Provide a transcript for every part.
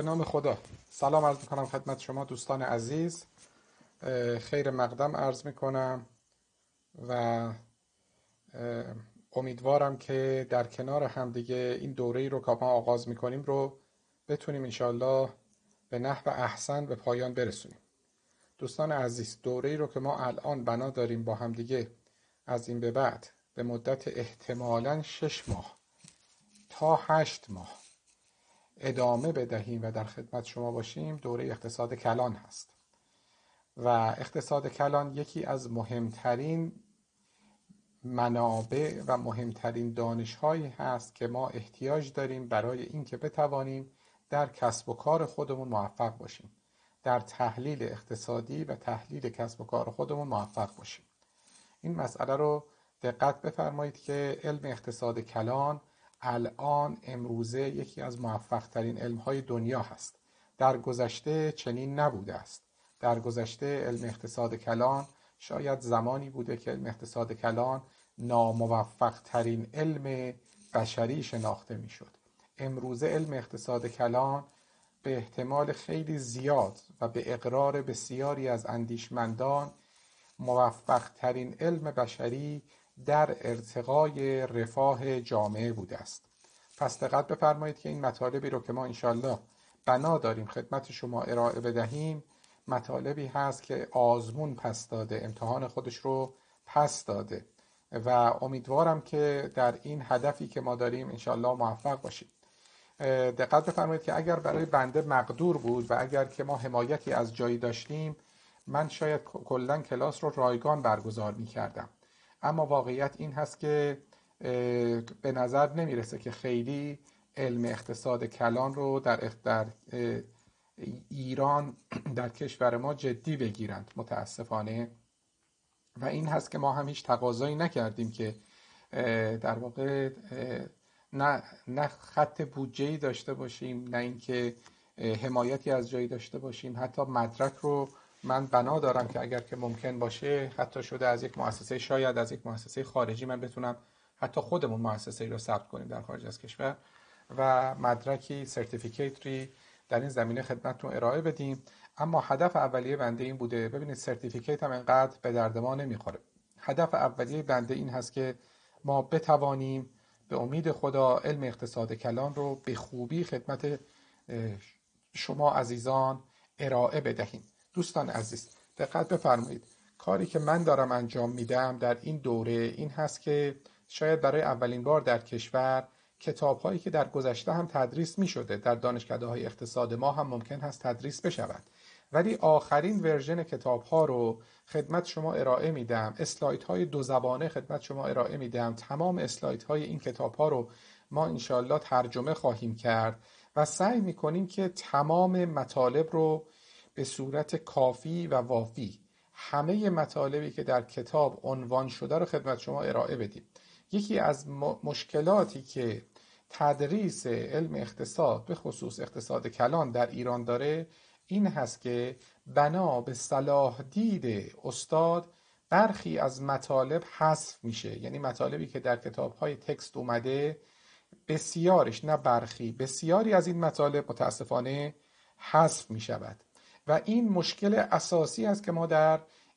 به نام خدا. سلام عرض میکنم خدمت شما دوستان عزیز. خیر مقدم عرض میکنم و امیدوارم که در کنار همدیگه این دوره‌ای رو که ما آغاز میکنیم رو بتونیم انشالله به نحو احسن به پایان برسونیم. دوستان عزیز، دوره‌ای رو که ما الان بنا داریم با همدیگه از این به بعد به مدت احتمالاً 6 ماه تا 8 ماه ادامه بدهیم و در خدمت شما باشیم، دوره اقتصاد کلان هست و اقتصاد کلان یکی از مهمترین منابع و مهمترین دانش‌هایی هست که ما احتیاج داریم برای اینکه بتوانیم در کسب و کار خودمون موفق باشیم، در تحلیل اقتصادی و تحلیل کسب و کار خودمون موفق باشیم. این مسئله رو دقت بفرمایید که علم اقتصاد کلان الان امروزه یکی از موفق ترین علم‌های دنیا هست. در گذشته چنین نبوده است. در گذشته علم اقتصاد کلان شاید زمانی بوده که علم اقتصاد کلان ناموفق ترین علم بشری شناخته میشد. امروزه علم اقتصاد کلان به احتمال خیلی زیاد و به اقرار بسیاری از اندیشمندان موفق ترین علم بشری در ارتقای رفاه جامعه بوده است. پس دقت بفرمایید که این مطالبی رو که ما انشالله بنا داریم خدمت شما ارائه بدهیم مطالبی هست که آزمون پس داده، امتحان خودش رو پس داده و امیدوارم که در این هدفی که ما داریم انشالله موفق باشیم. دقت بفرمایید که اگر برای بنده مقدور بود و اگر که ما حمایتی از جایی داشتیم، من شاید کلاً کلاس رو رایگان برگزار می کردم. اما واقعیت این هست که به نظر نمیرسه که خیلی علم اقتصاد کلان رو در ایران در کشور ما جدی بگیرند متاسفانه، و این هست که ما هم هیچ تقاضایی نکردیم که در واقع نه خط بودجه‌ای داشته باشیم، نه اینکه حمایتی از جایی داشته باشیم. حتی مدرک رو من بنا دارم که اگر که ممکن باشه حتی شده از یک مؤسسه، شاید از یک مؤسسه خارجی، من بتونم حتی خودمون مؤسسه‌ای رو ثبت کنیم در خارج از کشور و مدرکی سرتیفیکیتری در این زمینه خدمتتون ارائه بدیم. اما هدف اولیه بنده این بوده. ببینید سرتیفیکیت هم انقدر به درد ما نمیخوره. هدف اولیه بنده این هست که ما بتوانیم به امید خدا علم اقتصاد کلان رو به خوبی خدمت شما عزیزان ارائه بدهیم. دوستان عزیز دقت بفرمایید، کاری که من دارم انجام میدم در این دوره این هست که شاید برای اولین بار در کشور کتاب‌هایی که در گذشته هم تدریس می‌شده در دانشکده‌های اقتصاد ما هم ممکن هست تدریس بشود، ولی آخرین ورژن کتاب‌ها رو خدمت شما ارائه میدم. اسلایدهای 2 زبانه خدمت شما ارائه میدم. تمام اسلایدهای این کتاب‌ها رو ما انشالله ترجمه خواهیم کرد و سعی می‌کنیم که تمام مطالب رو به صورت کافی و وافی، همه مطالبی که در کتاب عنوان شده رو خدمت شما ارائه بدیم. یکی از مشکلاتی که تدریس علم اقتصاد به خصوص اقتصاد کلان در ایران داره این هست که بنا به صلاح دید استاد برخی از مطالب حذف میشه. یعنی مطالبی که در کتاب‌های تکست اومده بسیارش، نه برخی، بسیاری از این مطالب متاسفانه حذف میشود و این مشکل اساسی است که ما در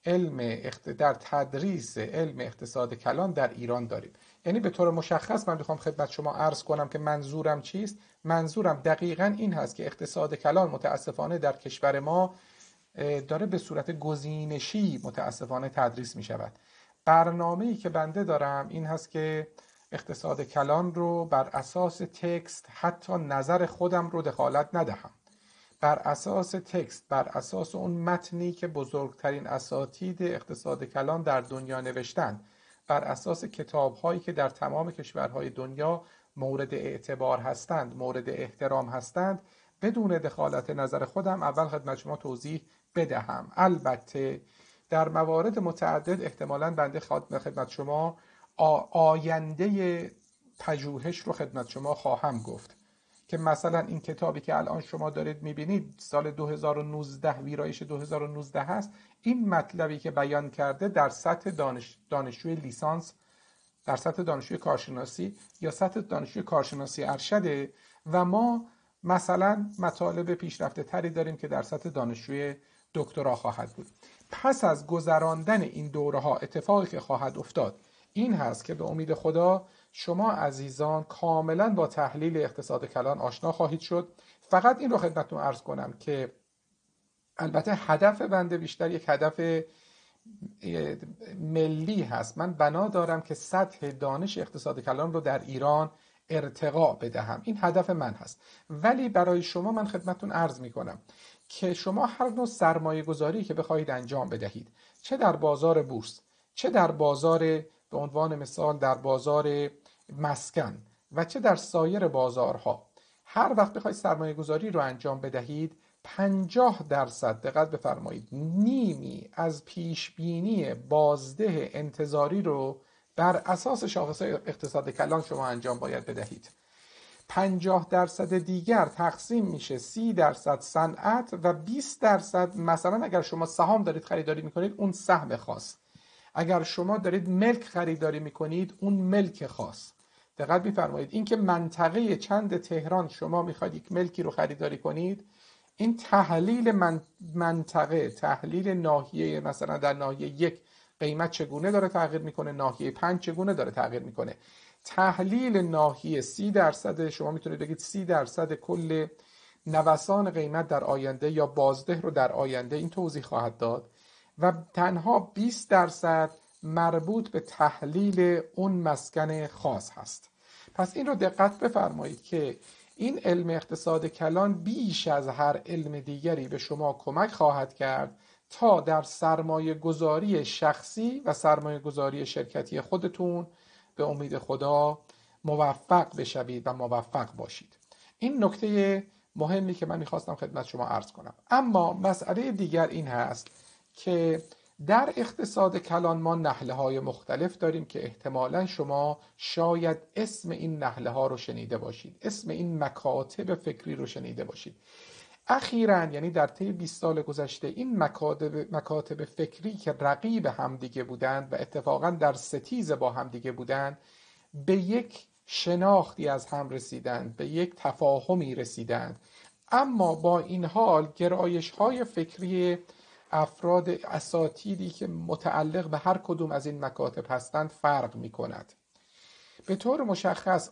تدریس علم اقتصاد کلان در ایران داریم. یعنی به طور مشخص من میخوام خدمت شما عرض کنم که منظورم چیست. منظورم دقیقاً این هست که اقتصاد کلان متاسفانه در کشور ما داره به صورت گزینشی متاسفانه تدریس میشود. برنامه‌ای که بنده دارم این هست که اقتصاد کلان رو بر اساس تکست، حتی نظر خودم رو دخالت ندهم، بر اساس تکست، بر اساس اون متنی که بزرگترین اساتید اقتصاد کلان در دنیا نوشتند، بر اساس کتاب‌هایی که در تمام کشورهای دنیا مورد اعتبار هستند، مورد احترام هستند، بدون دخالت نظر خودم اول خدمت شما توضیح بدهم. البته در موارد متعدد احتمالاً بنده خدمت شما آینده پژوهش رو خدمت شما خواهم گفت که مثلا این کتابی که الان شما دارید میبینید سال 2019 ویرایش 2019 هست. این مطلبی که بیان کرده در سطح دانشجوی لیسانس، در سطح دانشجوی کارشناسی یا سطح دانشجوی کارشناسی ارشده و ما مثلا مطالب پیشرفته تری داریم که در سطح دانشجوی دکترا خواهد بود. پس از گذراندن این دوره ها اتفاقی که خواهد افتاد این هست که به امید خدا شما عزیزان کاملا با تحلیل اقتصاد کلان آشنا خواهید شد. فقط این رو خدمتتون عرض کنم که البته هدف بنده بیشتر یک هدف ملی هست. من بنا دارم که سطح دانش اقتصاد کلان رو در ایران ارتقا بدهم، این هدف من هست. ولی برای شما من خدمتتون عرض می کنم که شما هر نوع سرمایه گذاری که بخواهید انجام بدهید، چه در بازار بورس، چه در بازار به عنوان مثال در بازار مسکن و چه در سایر بازارها، هر وقت بخواید سرمایه گذاری رو انجام بدهید 50% دقت بفرمایید نیمی از پیشبینی بازده انتظاری رو بر اساس شاخص اقتصاد کلان شما انجام باید بدهید. 50% دیگر تقسیم میشه 30% صنعت و 20% مثلا اگر شما سهام دارید خریداری میکنید اون سهم خاص، اگر شما دارید ملک خریداری میکنید اون ملک خاص. دقت بفرمایید اینکه منطقه چند تهران شما میخواید یک ملکی رو خریداری کنید، این تحلیل منطقه، تحلیل ناحیه، مثلا در ناحیه 1 قیمت چگونه داره تغییر میکنه، ناحیه 5 چگونه داره تغییر میکنه، تحلیل ناحیه 30% شما میتونید بگید 30% کل نوسان قیمت در آینده یا بازده رو در آینده این توضیح خواهد داد و تنها 20% مربوط به تحلیل اون مسکن خاص هست. پس این رو دقت بفرمایید که این علم اقتصاد کلان بیش از هر علم دیگری به شما کمک خواهد کرد تا در سرمایه گذاری شخصی و سرمایه گذاری شرکتی خودتون به امید خدا موفق بشوید و موفق باشید. این نکته مهمی که من میخواستم خدمت شما عرض کنم. اما مسئله دیگر این هست که در اقتصاد کلان ما نحله های مختلف داریم که احتمالاً شما شاید اسم این نحله ها رو شنیده باشید، اسم این مکاتب فکری رو شنیده باشید. اخیراً یعنی در طی 20 سال گذشته این مکاتب فکری که رقیب همدیگه بودند و اتفاقاً در ستیز با همدیگه بودند به یک شناختی از هم رسیدند، به یک تفاهمی رسیدند، اما با این حال گرایش های فکری افراد اساتیدی که متعلق به هر کدوم از این مکاتب هستند فرق می کند. به طور مشخص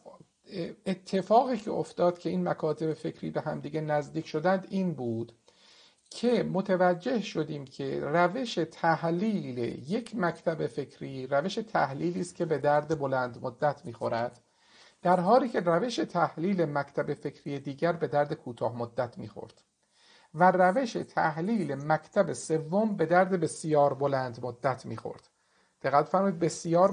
اتفاقی که افتاد که این مکاتب فکری به همدیگه نزدیک شدند این بود که متوجه شدیم که روش تحلیل یک مکتب فکری روش تحلیلی است که به درد بلند مدت میخورد، در حالی که روش تحلیل مکتب فکری دیگر به درد کوتاه مدت میخورد و روش تحلیل مکتب سوم به درد بسیار بلند مدت میخورد. دقت فرمایید، بسیار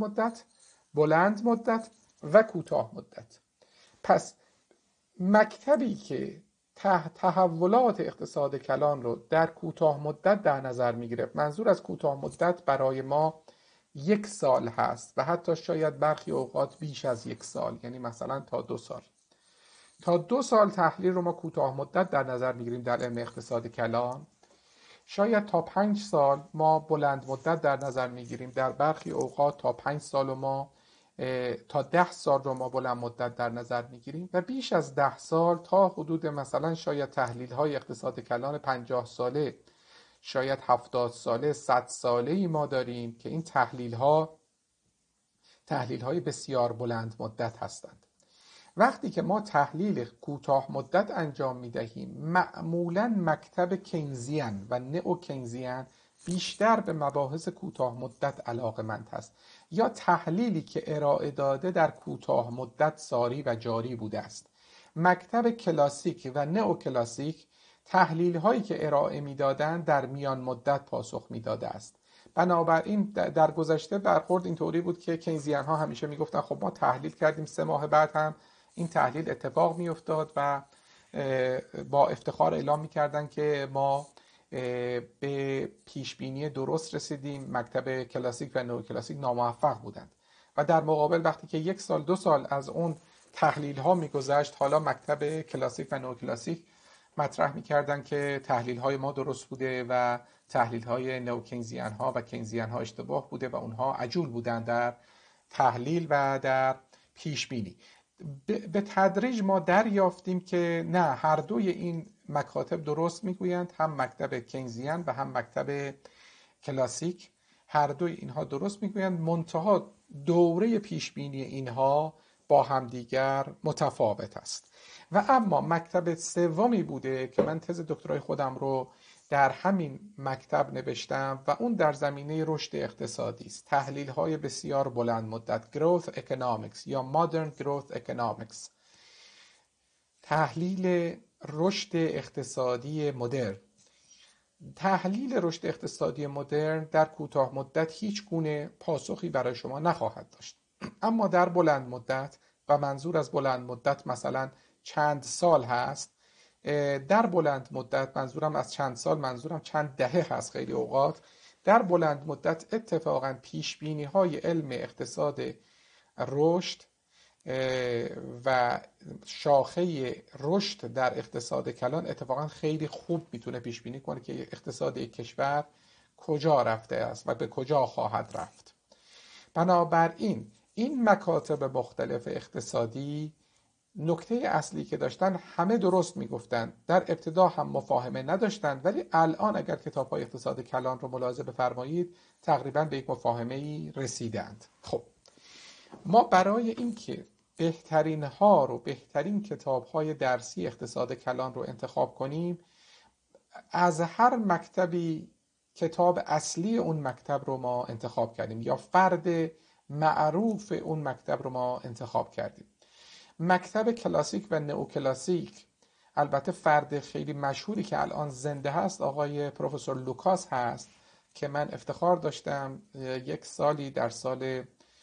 بلند مدت و کوتاه مدت. پس مکتبی که تحولات اقتصاد کلان رو در کوتاه مدت در نظر میگیره، منظور از کوتاه مدت برای ما 1 سال هست و حتی شاید برخی اوقات بیش از 1 سال، یعنی مثلا تا 2 سال. تا 2 سال تحلیل رو ما کوتاه مدت در نظر میگیریم در علم اقتصاد کلان. شاید تا 5 سال ما بلند مدت در نظر میگیریم، در برخی اوقات تا 5 سال و ما تا 10 سال رو ما بلند مدت در نظر میگیریم و بیش از 10 سال تا حدود مثلا شاید تحلیل های اقتصاد کلان 50 ساله، شاید 70 ساله، 100 ساله ای ما داریم که این تحلیل های بسیار بلند مدت هستند. وقتی که ما تحلیل کوتاه مدت انجام میدهیم معمولاً مکتب کینزیان و نئو کینزیان بیشتر به مباحث کوتاه مدت علاقه‌مند است یا تحلیلی که ارائه داده در کوتاه مدت ساری و جاری بوده است. مکتب کلاسیک و نئو کلاسیک تحلیل هایی که ارائه میدادند در میان مدت پاسخ میداده است. بنابراین در گذشته برخورد اینطوری بود که کینزیان ها همیشه میگفتن خب ما تحلیل کردیم 3 ماه بعد هم این تحلیل اتفاق میافتاد و با افتخار اعلام میکردن که ما به پیشبینی درست رسیدیم. مکتب کلاسیک و نو کلاسیک ناموفق بودند و در مقابل وقتی که 1 سال 2 سال از اون تحلیل ها میگذشت، حالا مکتب کلاسیک و نو کلاسیک مطرح میکردن که تحلیل های ما درست بوده و تحلیل های نو کینزیان ها و کینزیان ها اشتباه بوده و اونها عجول بودند در تحلیل و در پیشبینی. به تدریج ما دریافتیم که نه، هر دوی این مکاتب درست میگویند، هم مکتب کینزیان و هم مکتب کلاسیک، هر دوی اینها درست میگویند، منتها دوره پیشبینی اینها با همدیگر متفاوت است. و اما مکتب سومی بوده که من تز دکترای خودم رو در همین مکتب نوشتم و اون در زمینه رشد اقتصادی است. تحلیل های بسیار بلند مدت، Growth Economics یا Modern Growth Economics، تحلیل رشد اقتصادی مدرن. تحلیل رشد اقتصادی مدرن در کوتاه مدت هیچ گونه پاسخی برای شما نخواهد داشت، اما در بلند مدت، و منظور از بلند مدت مثلا چند سال هست، در بلند مدت منظورم از چند سال منظورم چند دهه هست. خیلی اوقات در بلند مدت اتفاقا پیشبینی های علم اقتصاد رشد و شاخه رشد در اقتصاد کلان اتفاقا خیلی خوب میتونه پیش بینی کنه که اقتصاد یک کشور کجا رفته است و به کجا خواهد رفت. بنابراین این مکاتب مختلف اقتصادی نکته اصلی که داشتن همه درست میگفتن، در ابتدا هم مفاهمه نداشتن، ولی الان اگر کتاب‌های اقتصاد کلان رو ملاحظه بفرمایید تقریبا به یک مفاهمه‌ای رسیدند. خب ما برای اینکه بهترین ها رو، بهترین کتاب‌های درسی اقتصاد کلان رو انتخاب کنیم، از هر مکتبی کتاب اصلی اون مکتب رو ما انتخاب کردیم یا فرد معروف اون مکتب رو ما انتخاب کردیم. مکتب کلاسیک و نئوکلاسیک، البته فرد خیلی مشهوری که الان زنده هست آقای پروفسور لوکاس هست که من افتخار داشتم یک سالی در سال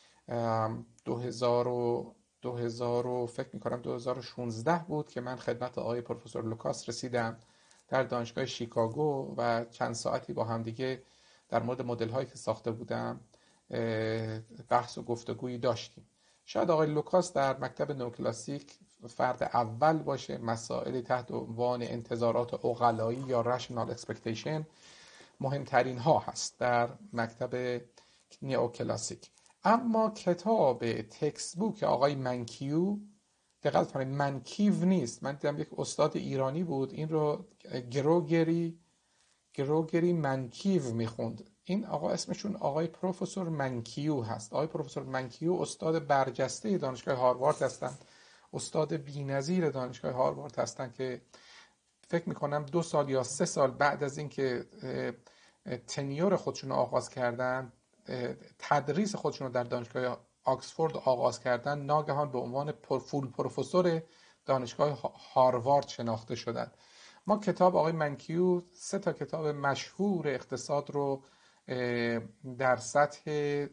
2000 فکر میکنم 2016 بود که من خدمت آقای پروفسور لوکاس رسیدم در دانشگاه شیکاگو و چند ساعتی با هم دیگه در مورد مدل هایی که ساخته بودم بحث و گفتگویی داشتیم. شاید آقای لوکاس در مکتب نئوکلاسیک فرد اول باشه. مسائلی تحت عنوان انتظارات عقلایی یا rational expectation مهمترین ها هست در مکتب نئوکلاسیک. اما کتاب تکست بوک آقای منکیو، دقت کنید منکیو نیست، من دیدم یک استاد ایرانی بود این رو گروگری منکیو میخوند. این آقا اسمشون آقای پروفسور منکیو هست. آقای پروفسور منکیو استاد برجسته دانشگاه هاروارد هستند، استاد بی‌نظیر دانشگاه هاروارد هستند که فکر میکنم 2 سال یا 3 سال بعد از اینکه تنیور خودشون رو آغاز کردن، تدریس خودشون رو در دانشگاه آکسفورد آغاز کردن، ناگهان به عنوان فول پروفسور دانشگاه هاروارد شناخته شدند. ما کتاب آقای منکیو 3 تا کتاب مشهور اقتصاد رو در سطح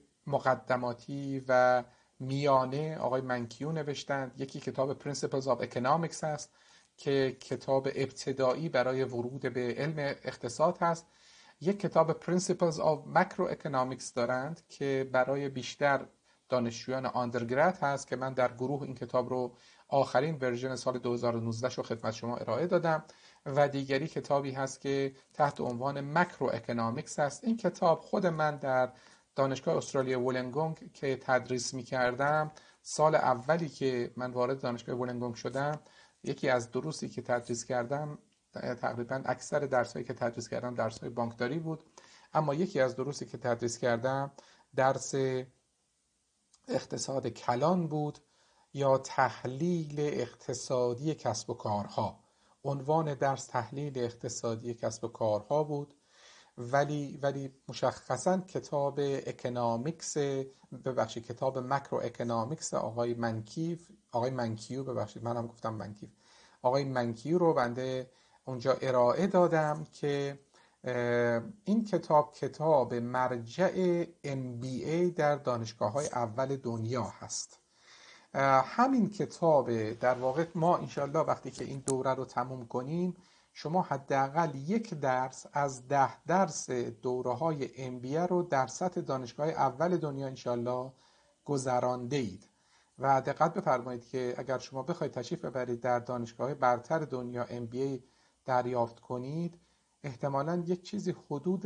مقدماتی و میانه آقای منکیو نوشتند. یکی کتاب Principles of Economics هست که کتاب ابتدایی برای ورود به علم اقتصاد هست. یک کتاب Principles of Macroeconomics دارند که برای بیشتر دانشجویان آندرگراد هست که من در گروه این کتاب رو آخرین ورژن سال 2019 رو خدمت شما ارائه دادم. و دیگری کتابی هست که تحت عنوان ماکرو اکونومیکس هست. این کتاب خود من در دانشگاه استرالیا وولنگونگ که تدریس می کردم، سال اولی که من وارد دانشگاه وولنگونگ شدم، یکی از دروسی که تدریس کردم، تقریبا اکثر درسایی که تدریس کردم درسای بانکداری بود، اما یکی از دروسی که تدریس کردم درس اقتصاد کلان بود یا تحلیل اقتصادی کسب و کارها. عنوان درس تحلیل اقتصادی کسب و کارها بود، ولی مشخصا کتاب اکونومیکس، کتاب ماکرو اکونومیکس آقای منکیو، منم گفتم منکیو، آقای منکیو رو بنده اونجا ارائه دادم که این کتاب مرجع MBA در دانشگاه‌های اول دنیا هست. همین کتاب در واقع ما انشالله وقتی که این دوره رو تموم کنیم، شما حداقل 1 درس از 10 درس دوره‌های MBA رو در سطح دانشگاه اول دنیا انشالله گذرانده اید. و دقت بفرمایید که اگر شما بخواید تشریف ببرید در دانشگاه برتر دنیا MBA دریافت کنید، احتمالاً یک چیزی حدود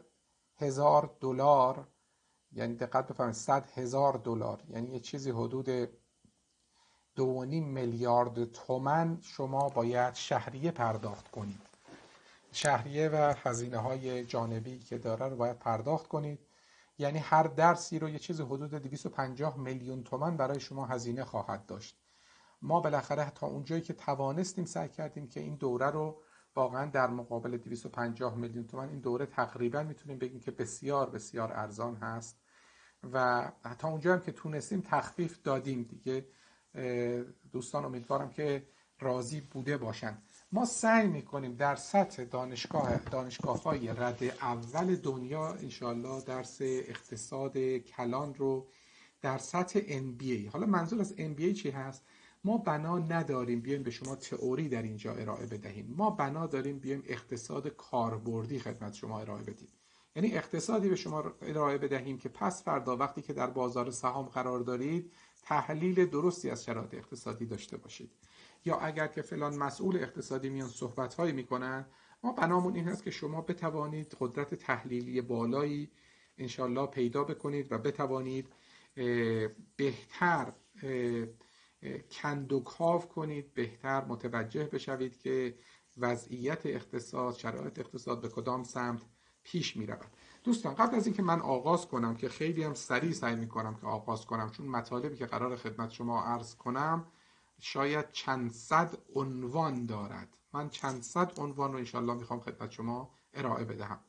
$100,000، یعنی دقت بفرمایید $100,000، یعنی یک چیزی حدود 2.5 میلیارد تومان شما باید شهریه پرداخت کنید. شهریه و هزینه های جانبی که داره رو باید پرداخت کنید. یعنی هر درسی رو یه چیز حدود 250 میلیون تومان برای شما هزینه خواهد داشت. ما بالاخره تا اونجایی که توانستیم سعی کردیم که این دوره رو واقعا در مقابل 250 میلیون تومان این دوره تقریبا میتونیم بگیم که بسیار بسیار ارزان هست و تا اونجا هم که تونستیم تخفیف دادیم دیگه. دوستان امیدوارم که راضی بوده باشن. ما سعی میکنیم در سطح دانشگاه‌های رده اول دنیا انشالله درس اقتصاد کلان رو در سطح MBA، حالا منظور از MBA چی هست؟ ما بنا نداریم بیایم به شما تئوری در اینجا ارائه بدهیم، ما بنا داریم بیایم اقتصاد کاربردی خدمت شما ارائه بدیم. یعنی اقتصادی به شما ارائه بدهیم که پس فردا وقتی که در بازار سهام قرار دارید تحلیل درستی از شرایط اقتصادی داشته باشید. یا اگر که فلان مسئول اقتصادی میان صحبت‌هایی میکنن، ما بنامون این هست که شما بتوانید قدرت تحلیلی بالایی انشالله پیدا بکنید و بتوانید بهتر کند و کاو کنید، بهتر متوجه بشوید که وضعیت اقتصاد، شرایط اقتصاد به کدام سمت پیش می رود. دوستان قبل از اینکه من آغاز کنم که خیلی هم سریع سعی می کنم که آغاز کنم، چون مطالبی که قرار خدمت شما عرض کنم شاید چند صد عنوان دارد، من چند صد عنوان رو انشالله میخوام خدمت شما ارائه بدهم.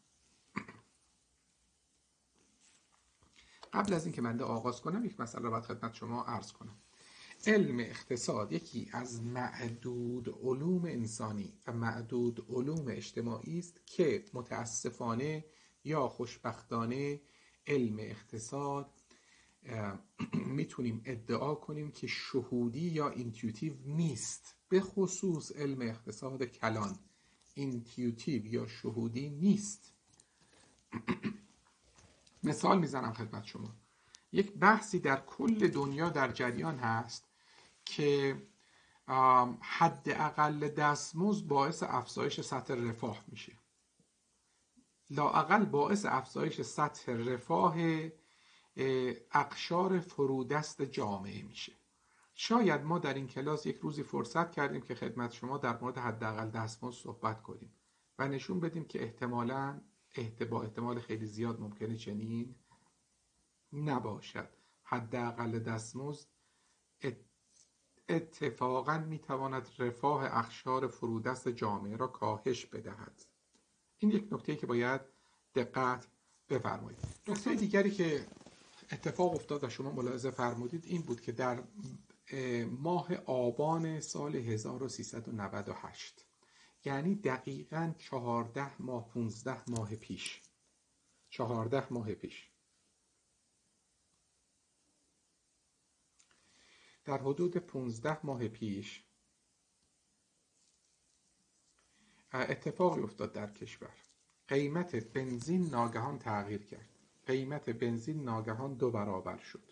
قبل از اینکه من آغاز کنم یک مسئله رو باید خدمت شما عرض کنم. علم اقتصاد یکی از معدود علوم انسانی و معدود علوم اجتماعی است که متاسفانه یا خوشبختانه علم اقتصاد میتونیم ادعا کنیم که شهودی یا اینتیوتیو نیست. به خصوص علم اقتصاد کلان اینتیوتیو یا شهودی نیست. مثال میزنم خدمت شما. یک بحثی در کل دنیا در جریان هست که حداقل دستمزد باعث افزایش سطح رفاه میشه، لااقل باعث افزایش سطح رفاه اقشار فرودست جامعه میشه. شاید ما در این کلاس یک روزی فرصت کردیم که خدمت شما در مورد حداقل دستمزد صحبت کنیم و نشون بدیم که احتمالاً با احتمال خیلی زیاد ممکنه چنین نباشد. حداقل دستمزد اتفاقاً میتواند رفاه اقشار فرودست جامعه را کاهش بدهد. این یک نکته که باید دقت بفرمایید. نکته دیگری که اتفاق افتاد و شما ملاحظه فرمودید این بود که در ماه آبان سال 1398، یعنی دقیقاً 14 ماه 15 ماه پیش، 14 ماه پیش، در حدود 15 ماه پیش اتفاقی افتاد در کشور. قیمت بنزین ناگهان تغییر کرد. قیمت بنزین ناگهان 2 برابر شد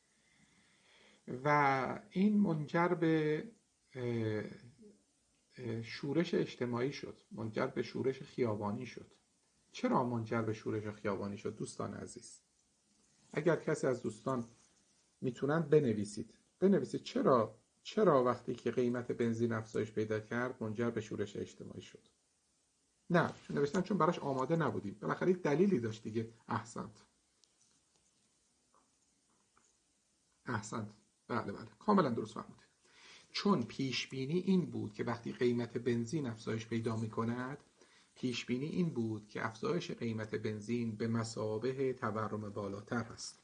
و این منجر به شورش اجتماعی شد، منجر به شورش خیابانی شد. چرا منجر به شورش خیابانی شد دوستان عزیز؟ اگر کسی از دوستان میتونن بنویسید چرا وقتی که قیمت بنزین افزایش پیدا کرد منجر به شورش اجتماعی شد؟ نه، چون نوشتن چون براش آماده نبودیم. بالاخره دلیلی داشت دیگه. احسنت. بله کاملا درست فهمیدید. چون پیش بینی این بود که وقتی قیمت بنزین افزایش پیدا می‌کند، پیش بینی این بود که افزایش قیمت بنزین به مثابه تورم بالاتر است.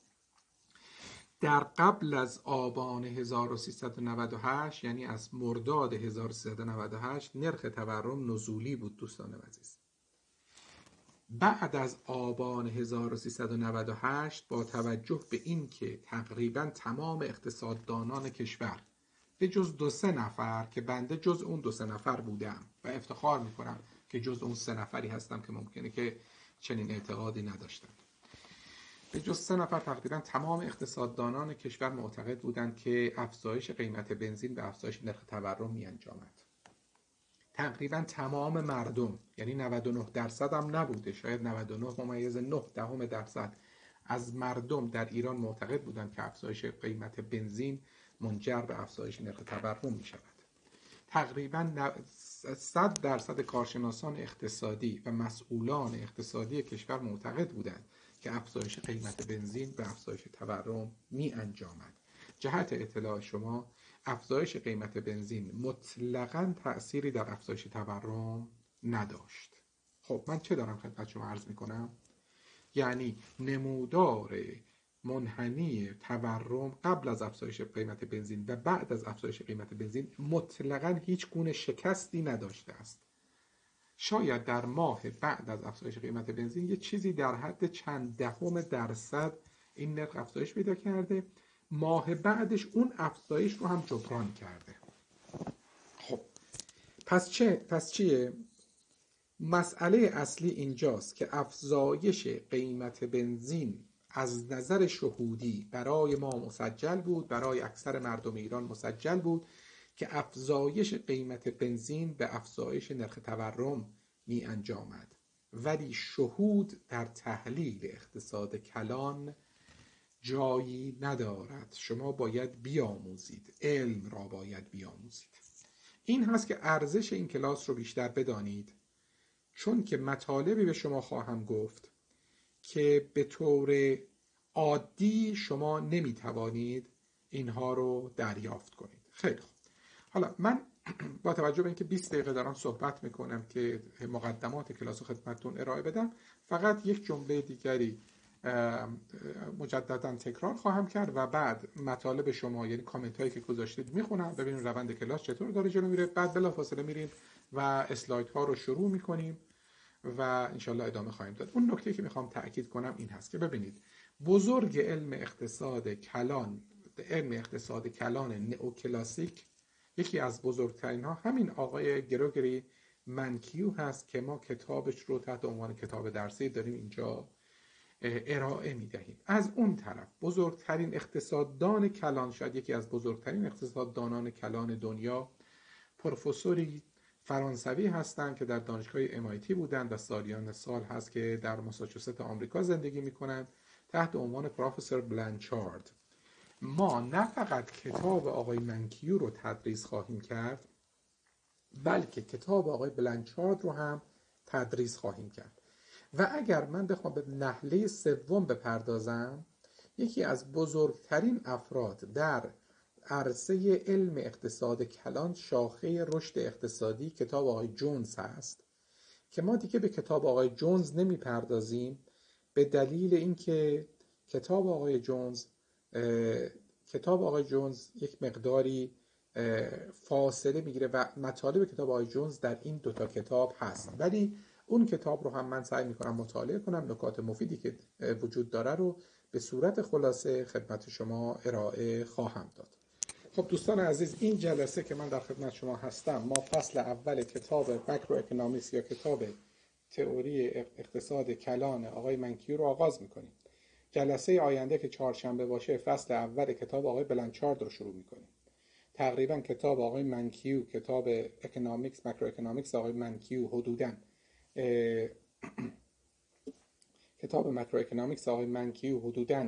در قبل از آبان 1398، یعنی از مرداد 1398، نرخ تورم نزولی بود دوستان عزیز. بعد از آبان 1398 با توجه به این که تقریبا تمام اقتصاددانان کشور به جز 2-3 نفر که بنده جز اون 2-3 نفر بودم و افتخار میکنم که جز اون 3 نفری هستم که ممکنه که چنین اعتقادی نداشتم، به جز 3 نفر تقریبا تمام اقتصاددانان کشور معتقد بودند که افزایش قیمت بنزین به افزایش نرخ تورم می انجامد. تقریبا تمام مردم، یعنی 99% هم نبوده، شاید 99.9% از مردم در ایران معتقد بودند که افزایش قیمت بنزین منجر به افزایش نرخ تورم می شود. تقریباً 100% کارشناسان اقتصادی و مسئولان اقتصادی کشور معتقد بودند که افزایش قیمت بنزین به افزایش تورم می انجامد. جهت اطلاع شما، افزایش قیمت بنزین مطلقاً تأثیری در افزایش تورم نداشت. خب من چه دارم خدمت شما عرض می کنم؟ یعنی نمودار منحنی تورم قبل از افزایش قیمت بنزین و بعد از افزایش قیمت بنزین مطلقاً هیچ گونه شکستی نداشته است. شاید در ماه بعد از افزایش قیمت بنزین یه چیزی در حد چند دهم درصد این نرخ افزایش پیدا کرده، ماه بعدش اون افزایش رو هم جبران کرده. خب پس چیه؟ مسئله اصلی اینجاست که افزایش قیمت بنزین از نظر شهودی برای ما مسجل بود، برای اکثر مردم ایران مسجل بود که افزایش قیمت بنزین به افزایش نرخ تورم می انجامد، ولی شهود در تحلیل اقتصاد کلان جایی ندارد. شما باید بیاموزید، علم را باید بیاموزید. این هست که ارزش این کلاس رو بیشتر بدانید، چون که مطالبی به شما خواهم گفت که به طور عادی شما نمیتوانید اینها رو دریافت کنید. خیلی خوب. حالا من با توجه به اینکه 20 دقیقه دارم صحبت میکنم که مقدمات کلاس رو خدمتتون ارائه بدم، فقط یک جمله دیگری مجددا تکرار خواهم کرد و بعد مطالب شما، یعنی کامنت هایی که گذاشتید میخونم، ببینیم روند کلاس چطور داره جلو میره. بعد بلافاصله میریم و اسلاید ها رو شروع میکنیم و انشالله ادامه خواهیم داد. اون نکته که میخوام تأکید کنم این هست که ببینید، بزرگ علم اقتصاد کلان نئوکلاسیک، یکی از بزرگترین ها همین آقای گروگری منکیو هست که ما کتابش رو تحت عنوان کتاب درسی داریم اینجا ارائه میدهیم. از اون طرف بزرگترین اقتصاددان کلان، شاید یکی از بزرگترین اقتصاددانان کلان دنیا، پروفسوری فرانسوی هستند که در دانشگاه MIT بودند و سالیان سال هست که در ماساچوست آمریکا زندگی میکنند، تحت عنوان پروفسور بلانچارد. ما نه فقط کتاب آقای منکیو رو تدریس خواهیم کرد، بلکه کتاب آقای بلانچارد رو هم تدریس خواهیم کرد. و اگر من بخوام به نحله سوم بپردازم، یکی از بزرگترین افراد در عرصه علم اقتصاد کلان، شاخه رشد اقتصادی، کتاب آقای جونز هست که ما دیگه به کتاب آقای جونز نمی پردازیم به دلیل اینکه کتاب آقای جونز یک مقداری فاصله میگیره و مطالب کتاب آقای جونز در این دوتا کتاب هست، ولی اون کتاب رو هم من سعی میکنم مطالعه کنم، نکات مفیدی که وجود داره رو به صورت خلاصه خدمت شما ارائه خواهم داد. خب دوستان عزیز، این جلسه که من در خدمت شما هستم، ما فصل اول کتاب ماکرو اکونومیکس یا کتاب تئوری اقتصاد کلان آقای منکیو رو آغاز میکنیم. جلسه آینده که چهارشنبه باشه، فصل اول کتاب آقای بلانچارد رو شروع میکنیم. تقریبا کتاب آقای منکیو، کتاب اکونومیکس، ماکرو اکونومیکس آقای منکیو، حدوداً کتاب ماکرو اکونومیکس آقای منکیو حدوداً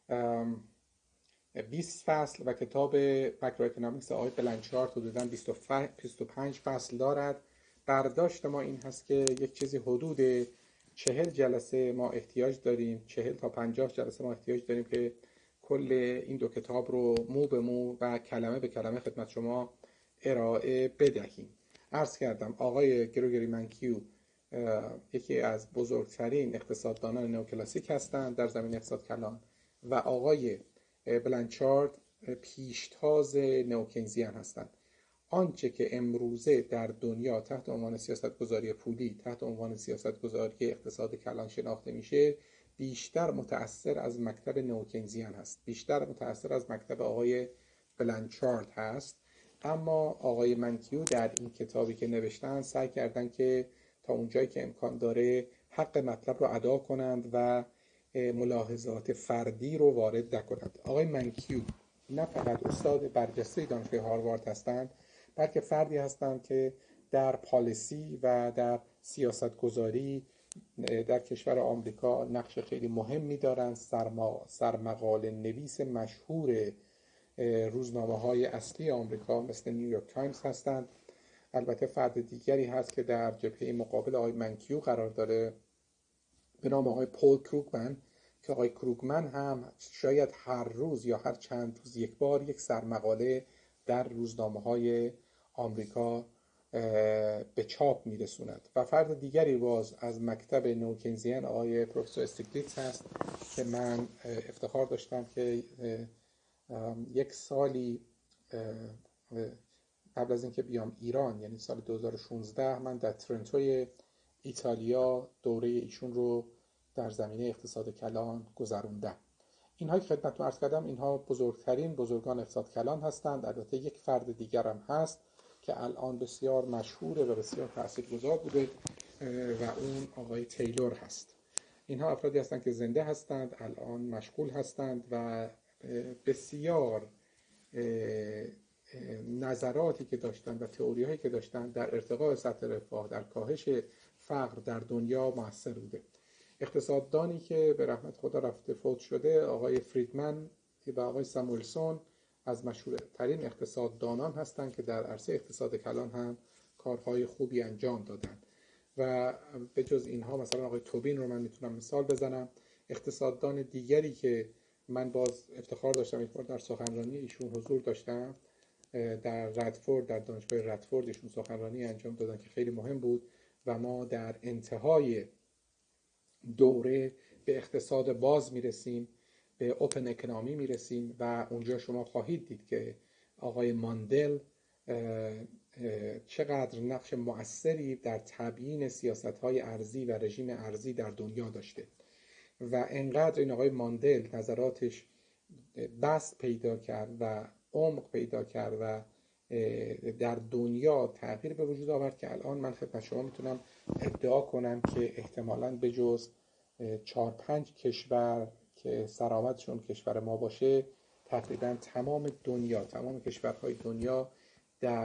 20 فصل و کتاب ماکرو اکونومیکس آقای بلانچارد حدوداً 25 فصل دارد. برداشت ما این هست که یک چیزی حدود 40 جلسه ما احتیاج داریم، 40 تا 50 جلسه ما احتیاج داریم که کل این دو کتاب رو مو به مو و کلمه به کلمه خدمت شما ارائه بدهیم. عرض کردم آقای گروگری منکیو یکی از بزرگترین اقتصاددانان نئوکلاسیک هستند در زمینه اقتصاد کلان و آقای بلانچارد پیشتاز نئوکینزیان هستند. آنچه که امروزه در دنیا تحت عنوان سیاستگذاری پولی، تحت عنوان سیاستگذاری اقتصاد کلان شناخته میشه، بیشتر متأثر از مکتب نئوکینزیان هست، بیشتر متأثر از مکتب آقای بلانچارد هست. اما آقای منکیو در این کتابی که نوشتن سعی کردن که تا اونجایی که امکان داره حق مطلب رو ادا کنند و ملاحظات فردی رو وارد نکنند. آقای منکیو نه فقط استاد برجسته دانشگاه هاروارد هستند، بلکه فردی هستند که در پالیسی و در سیاستگذاری در کشور آمریکا نقش خیلی مهمی دارن. سرمقاله نویس مشهور روزنامه های اصلی آمریکا مثل نیویورک تایمز هستند. البته فرد دیگری هست که در جبهه مقابل آقای منکیو قرار داره به نام آقای پول کروگمن، که آقای کروگمن هم شاید هر روز یا هر چند روز یک بار یک سرمقاله در روزنامه های آمریکا به چاپ میرسوند. و فرد دیگری باز از مکتب نوکینزیان آقای پروفسور استیگلیتز هست که من افتخار داشتم که یک سالی قبل از اینکه بیام ایران، یعنی سال 2016، من در ترنتوی ایتالیا دوره ایشون رو در زمینه اقتصاد کلان گذروندم. اینها که خدمتتون عرض کردم، اینها بزرگترین بزرگان اقتصاد کلان هستند. البته یک فرد دیگر هم هست که الان بسیار مشهوره و بسیار تاثیرگذار بوده و اون آقای تیلور هست. اینها افرادی هستند که زنده هستند، الان مشغول هستند و بسیار نظراتی که داشتن و تئوری هایی که داشتن در ارتقاء سطح رفاه، در کاهش فقر در دنیا موثر بوده. اقتصاددانی که به رحمت خدا رفته فوت شده، آقای فریدمن و آقای ساموئلسون، از مشهورترین اقتصاددانان هستند که در عرصه اقتصاد کلان هم کارهای خوبی انجام دادن. و به جز اینها مثلا آقای توبین رو من میتونم مثال بزنم. اقتصاددان دیگری که من باز افتخار داشتم یک بار در سخنرانی ایشون حضور داشتم در ردفورد، در دانشگاه ردفورد ایشون سخنرانی انجام دادن که خیلی مهم بود و ما در انتهای دوره به اقتصاد باز میرسیم، به اوپن اکونومی میرسیم و اونجا شما خواهید دید که آقای ماندل چقدر نقش مؤثری در تبیین سیاست‌های ارزی و رژیم ارزی در دنیا داشته و انقدر این آقای ماندل نظراتش بسط پیدا کرد و عمق پیدا کرد و در دنیا تغییر به وجود آورد که الان من خدمت شما میتونم ادعا کنم که احتمالاً به جز 4-5 کشور که سرآمدشون کشور ما باشه، تقریبا تمام دنیا، تمام کشورهای دنیا در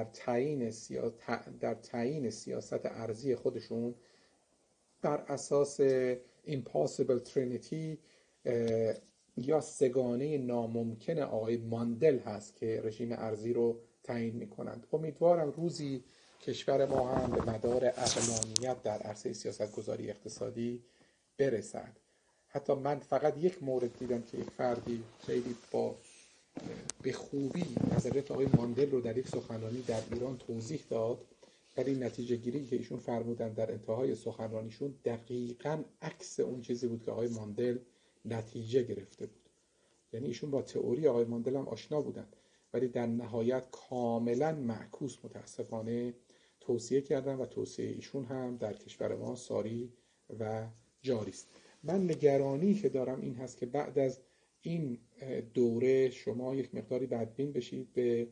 تعیین سیاست ارزی خودشون بر اساس Impossible Trinity یا سگانه ناممکن آقای ماندل هست که رژیم ارزی رو تعیین میکنند. امیدوارم روزی کشور ما هم به مدار اقلانیت در عرصه سیاستگذاری اقتصادی برسد. حتی من فقط یک مورد دیدم که یک فردی خیلی به خوبی نظریات آقای ماندل رو در یک سخنرانی در ایران توضیح داد، ولی نتیجه گیری که ایشون فرمودن در انتهای سخنرانیشون دقیقاً عکس اون چیزی بود که آقای ماندل نتیجه گرفته بود. یعنی ایشون با تئوری آقای ماندل هم آشنا بودن، ولی در نهایت کاملا معکوس متاسفانه توصیه کردن و توصیه ایشون هم در کشور ما ساری و جاری است. من نگرانی که دارم این هست که بعد از این دوره شما یک مقداری بدبین بشید به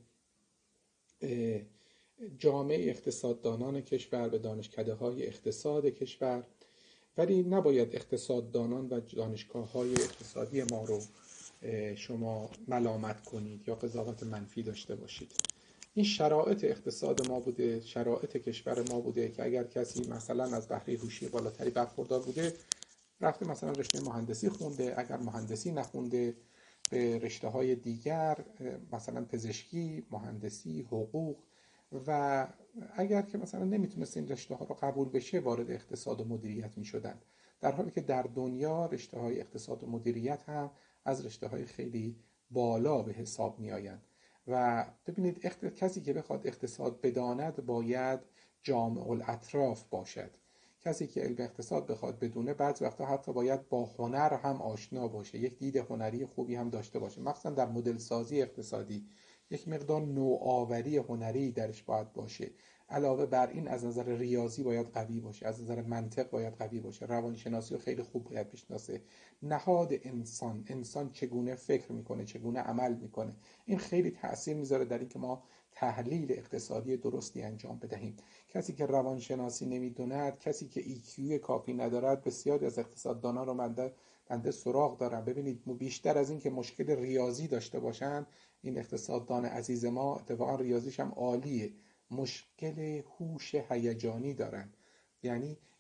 جامعه اقتصاددانان کشور، به دانشکده‌های اقتصاد کشور، ولی نباید اقتصاددانان و دانشگاه‌های اقتصادی ما رو شما ملامت کنید یا قضاوت منفی داشته باشید. این شرایط اقتصاد ما بوده، شرایط کشور ما بوده که اگر کسی مثلا از بهره هوشی بالاتری برخوردار بوده رفته مثلا رشته مهندسی خونده، اگر مهندسی نخونده به رشته‌های دیگر مثلا پزشکی، مهندسی، حقوق، و اگر که مثلا نمیتونست این رشته ها رو قبول بشه وارد اقتصاد و مدیریت میشدن، در حالی که در دنیا رشته های اقتصاد و مدیریت هم از رشته های خیلی بالا به حساب می آیند. و ببینید کسی که بخواد اقتصاد بداند باید جامع الاطراف باشد. کسی که علم اقتصاد بخواد بدونه بعضی وقتا حتی باید با هنر هم آشنا باشه، یک دید هنری خوبی هم داشته باشه، مخصوصا در مدل سازی اقتصادی یک مقدار نوآوری هنری درش باید باشه. علاوه بر این از نظر ریاضی باید قوی باشه، از نظر منطق باید قوی باشه، روانشناسی رو خیلی خوب باید بشناسه، نهاد انسان چگونه فکر میکنه، چگونه عمل میکنه. این خیلی تأثیر میذاره در این که ما تحلیل اقتصادی درستی انجام بدهیم. کسی که روانشناسی نمیدوند، کسی که EQ کافی ندارد، بسیاری از اقتصاددانان رو بنده سراغ دارم. ببینید بیشتر از این که مشکل ریاضی داشته باشن، این اقتصاددان عزیز ما اتفاقا ریاضیش هم عالیه، مشکل هوش هیجانی دارن. یعنی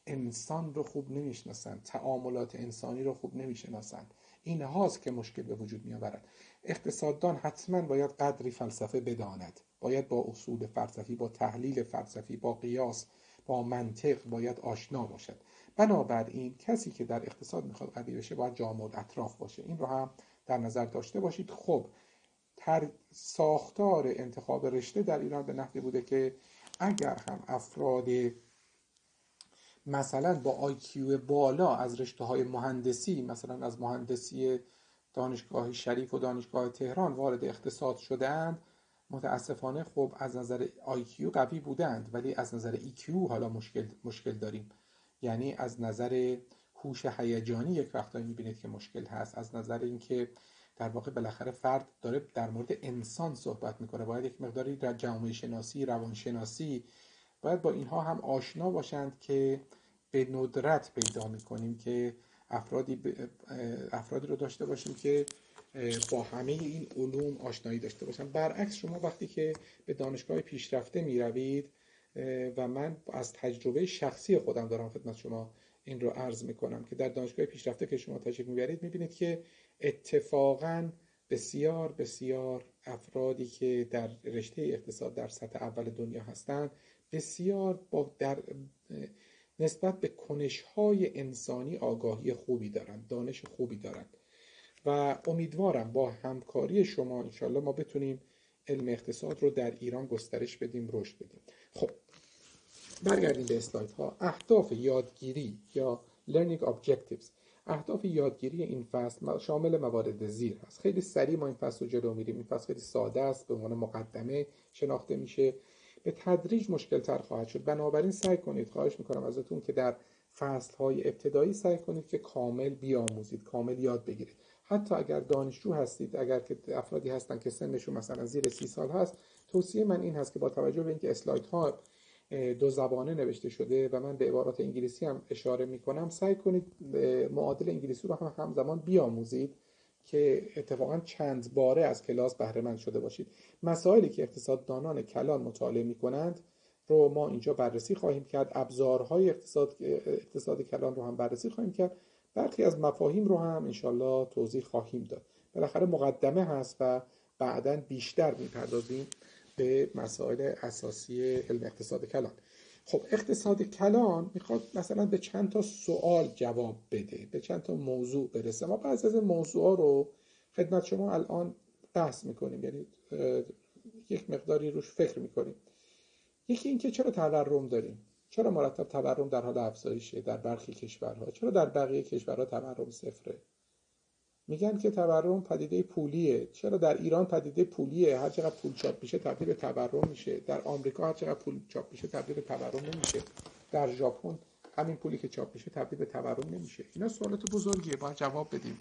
انسان رو خوب نمیشناسند، تعاملات انسانی رو خوب نمیشناسند. این هاست که مشکل به وجود می آورد. اقتصاددان حتما باید قدری فلسفه بداند، باید با اصول فلسفی، با تحلیل فلسفی، با قیاس، با منطق باید آشنا باشد. بنابراین کسی که در اقتصاد میخواد قوی بشه باید جامع الاطراف باشه. این رو هم در نظر داشته باشید. خب ساختار انتخاب رشته در ایران به نحوی بوده که اگر هم افراد مثلا با آیکیو بالا از رشته‌های مهندسی، مثلا از مهندسی دانشگاه شریف و دانشگاه تهران وارد اقتصاد شدند، متاسفانه خب از نظر آیکیو قوی بودند، ولی از نظر ایکیو حالا مشکل داریم. یعنی از نظر هوش هیجانی یک وقتایی می‌بینید که مشکل هست، از نظر اینکه در واقع بالاخره فرد داره در مورد انسان صحبت میکنه، باید یک مقداری در جامعه شناسی، روانشناسی باید با اینها هم آشنا باشند که به ندرت پیدا میکنیم که افرادی رو داشته باشیم که با همه این علوم آشنایی داشته باشن. برعکس شما وقتی که به دانشگاه پیشرفته میروید و من از تجربه شخصی خودم دارم خدمت شما این رو عرض میکنم که در دانشگاه پیشرفته که شما تشریف میبرید میبینید که اتفاقاً بسیار بسیار افرادی که در رشته اقتصاد در سطح اول دنیا هستند بسیار در نسبت به کنش‌های انسانی آگاهی خوبی دارند، دانش خوبی دارند و امیدوارم با همکاری شما انشالله ما بتونیم علم اقتصاد رو در ایران گسترش بدیم، رشد بدیم. خب برگردیم به اسلایدها. اهداف یادگیری یا learning objectives، اهداف یادگیری این فصل شامل موارد زیر هست. خیلی سریع ما این فصل رو جلو میریم. این فصل خیلی ساده است، به عنوان مقدمه شناخته میشه، به تدریج مشکل تر خواهد شد. بنابراین سعی کنید، خواهش میکنم ازتون که در فصلهای ابتدایی سعی کنید که کامل بیاموزید، کامل یاد بگیرید. حتی اگر دانشجو هستید، اگر که افرادی هستن که سنشون مثلا زیر 30 سال هست، توصیه من این هست که با توجه به اینکه اسلایدها دو زبانه نوشته شده و من به عبارات انگلیسی هم اشاره میکنم، سعی کنید معادل انگلیسی رو هم همزمان بیاموزید که اتفاقا چند باره از کلاس بهره مند شده باشید. مسائلی که اقتصاددانان کلان مطالعه میکنند رو ما اینجا بررسی خواهیم کرد. ابزارهای اقتصاد کلان رو هم بررسی خواهیم کرد. برخی از مفاهیم رو هم انشالله توضیح خواهیم داد. بالاخره مقدمه هست و بعداً بیشتر میپردازیم به مسائل اساسی علم اقتصاد کلان. خب اقتصاد کلان میخواد مثلا به چند تا سوال جواب بده، به چند تا موضوع برسه. ما بعضی از موضوعا رو خدمت شما الان بحث میکنیم، یعنی یک مقداری روش فکر میکنیم. یکی این که چرا تورم داریم؟ چرا مرتب تورم در حال افزایشه در برخی کشورها؟ چرا در بقیه کشورها تورم صفره؟ میگن که تورم پدیده پولیه. چرا در ایران پدیده پولیه؟ هر چقدر پول چاپ میشه تبدیل به تورم میشه. در آمریکا هر چقدر پول چاپ میشه تبدیل به تورم نمیشه. در ژاپن همین پولی که چاپ میشه تبدیل به تورم نمیشه. اینا سوالات بزرگیه، باید جواب بدیم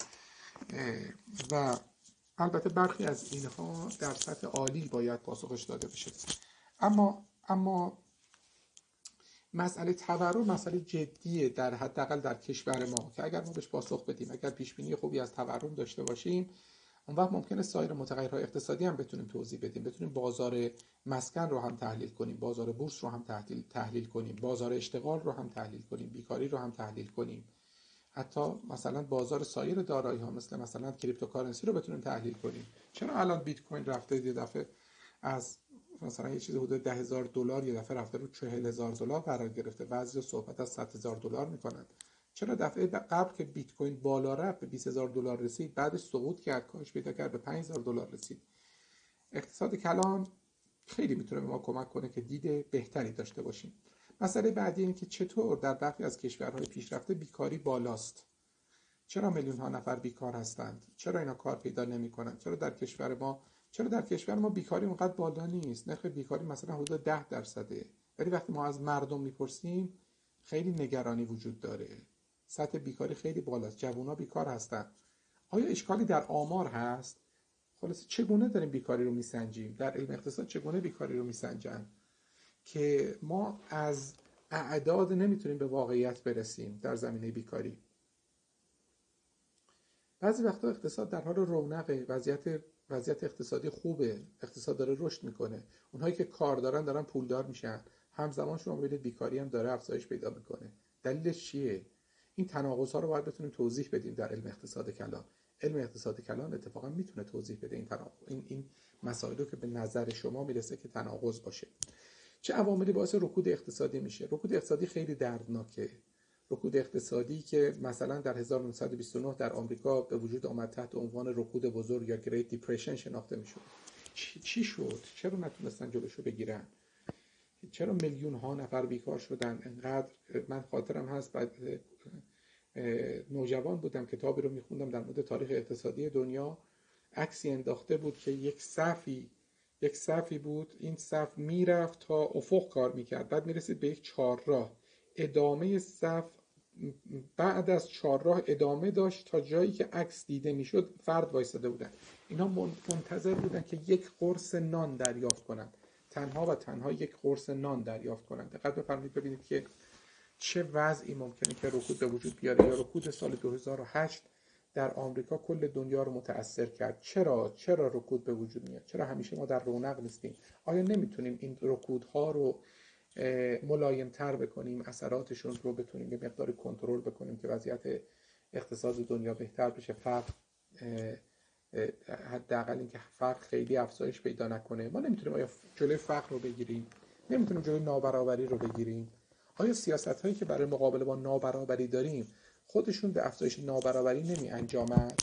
و البته برخی از اینها در سطح عالی باید پاسخش داده بشه. اما مسئله تورم مسئله جدیه، در حداقل در کشور ما، که اگر ما بهش پاسخ بدیم، اگر پیش بینی خوبی از تورم داشته باشیم، اون وقت ممکنه سایر متغیرهای اقتصادی هم بتونیم توضیح بدیم، بتونیم بازار مسکن رو هم تحلیل کنیم، بازار بورس رو هم تحلیل کنیم، بازار اشتغال رو هم تحلیل کنیم، بیکاری رو هم تحلیل کنیم، حتی مثلا بازار سایر دارایی ها مثلا کریپتوکارنسی رو بتونیم تحلیل کنیم. چرا الان بیت کوین رفته یه دفعه از مثلا یه چیز حدود $10,000 یه دفعه رفته رو $40,000 قرار گرفته؟ بعضی صحبت از $100,000 میکنن. چرا دفعه قبل که بیت کوین بالا رفت به $20,000 رسید، بعدش سقوط کرد، کاهش پیدا کرد، به $5,000 رسید؟ اقتصاد کلان خیلی میتونه به ما کمک کنه که دید بهتری داشته باشیم. مسئله بعدی اینه که چطور در برخی از کشورهای پیشرفته بیکاری بالاست. چرا میلیون ها نفر بیکار هستند؟ چرا اینا کار پیدا نمی‌کنند؟ چرا در کشور ما بیکاری اونقدر بالا نیست؟ نرخ بیکاری مثلا حدود 10%، ولی وقتی ما از مردم میپرسیم خیلی نگرانی وجود داره. سطح بیکاری خیلی بالاست، جوونا بیکار هستند. آیا اشکالی در آمار هست؟ خلاص چگونه داریم بیکاری رو میسنجیم؟ در علم اقتصاد چگونه بیکاری رو میسنجن که ما از اعداد نمیتونیم به واقعیت برسیم در زمینه بیکاری؟ بعضی وقتا اقتصاد در حال رونقه، وضعیت اقتصادی خوبه، اقتصاد داره رشد میکنه، اونهایی که کار دارن پولدار میشن، همزمان شما ببینید بیکاری هم داره افزایش پیدا میکنه. دلیلش چیه؟ این تناقض‌ها رو باید بتونیم توضیح بدیم در علم اقتصاد کلان. علم اقتصاد کلان اتفاقا میتونه توضیح بده این مسائل رو که به نظر شما میرسه که تناقض باشه. چه عواملی باعث رکود اقتصادی میشه؟ رکود اقتصادی خیلی دردناکه. رکود اقتصادی که مثلا در 1929 در آمریکا به وجود آمد تحت عنوان رکود بزرگ یا Great Depression شناخته میشد. چی شد؟ چرا نتونستن جلوشو بگیرن؟ چرا میلیون ها نفر بیکار شدن؟ انقدر من خاطرم هست بعد نوجوان بودم کتابی رو میخوندم در مورد تاریخ اقتصادی دنیا، عکسی انداخته بود که یک صفی بود، این صف میرفت تا افق کار میکرد، بعد میرسید به یک چهارراه، ادامه صف بعد از چهارراه ادامه داشت تا جایی که عکس دیده میشد فرد وایساده بودن. اینا منتظر بودن که یک قرص نان دریافت کنند، تنها و تنها یک قرص نان دریافت کنند. دقت بفرمایید ببینید که چه وضعی ممکنه که رکود به وجود بیاره. یا رکود سال 2008 در آمریکا کل دنیا رو متأثر کرد. چرا رکود به وجود میاد؟ چرا همیشه ما در رونق نیستیم؟ آیا نمیتونیم این رکودها رو ملایم تر بکنیم، اثراتشون رو بتونیم یه مقداری کنترل بکنیم که وضعیت اقتصاد دنیا بهتر بشه، فقر حداقل اینکه فقر خیلی افزایش پیدا نکنه؟ ما نمیتونیم آیا جلوی فقر رو بگیریم؟ نمیتونیم جلوی نابرابری رو بگیریم؟ آیا سیاست هایی که برای مقابله با نابرابری داریم خودشون به افزایش نابرابری نمی انجامد؟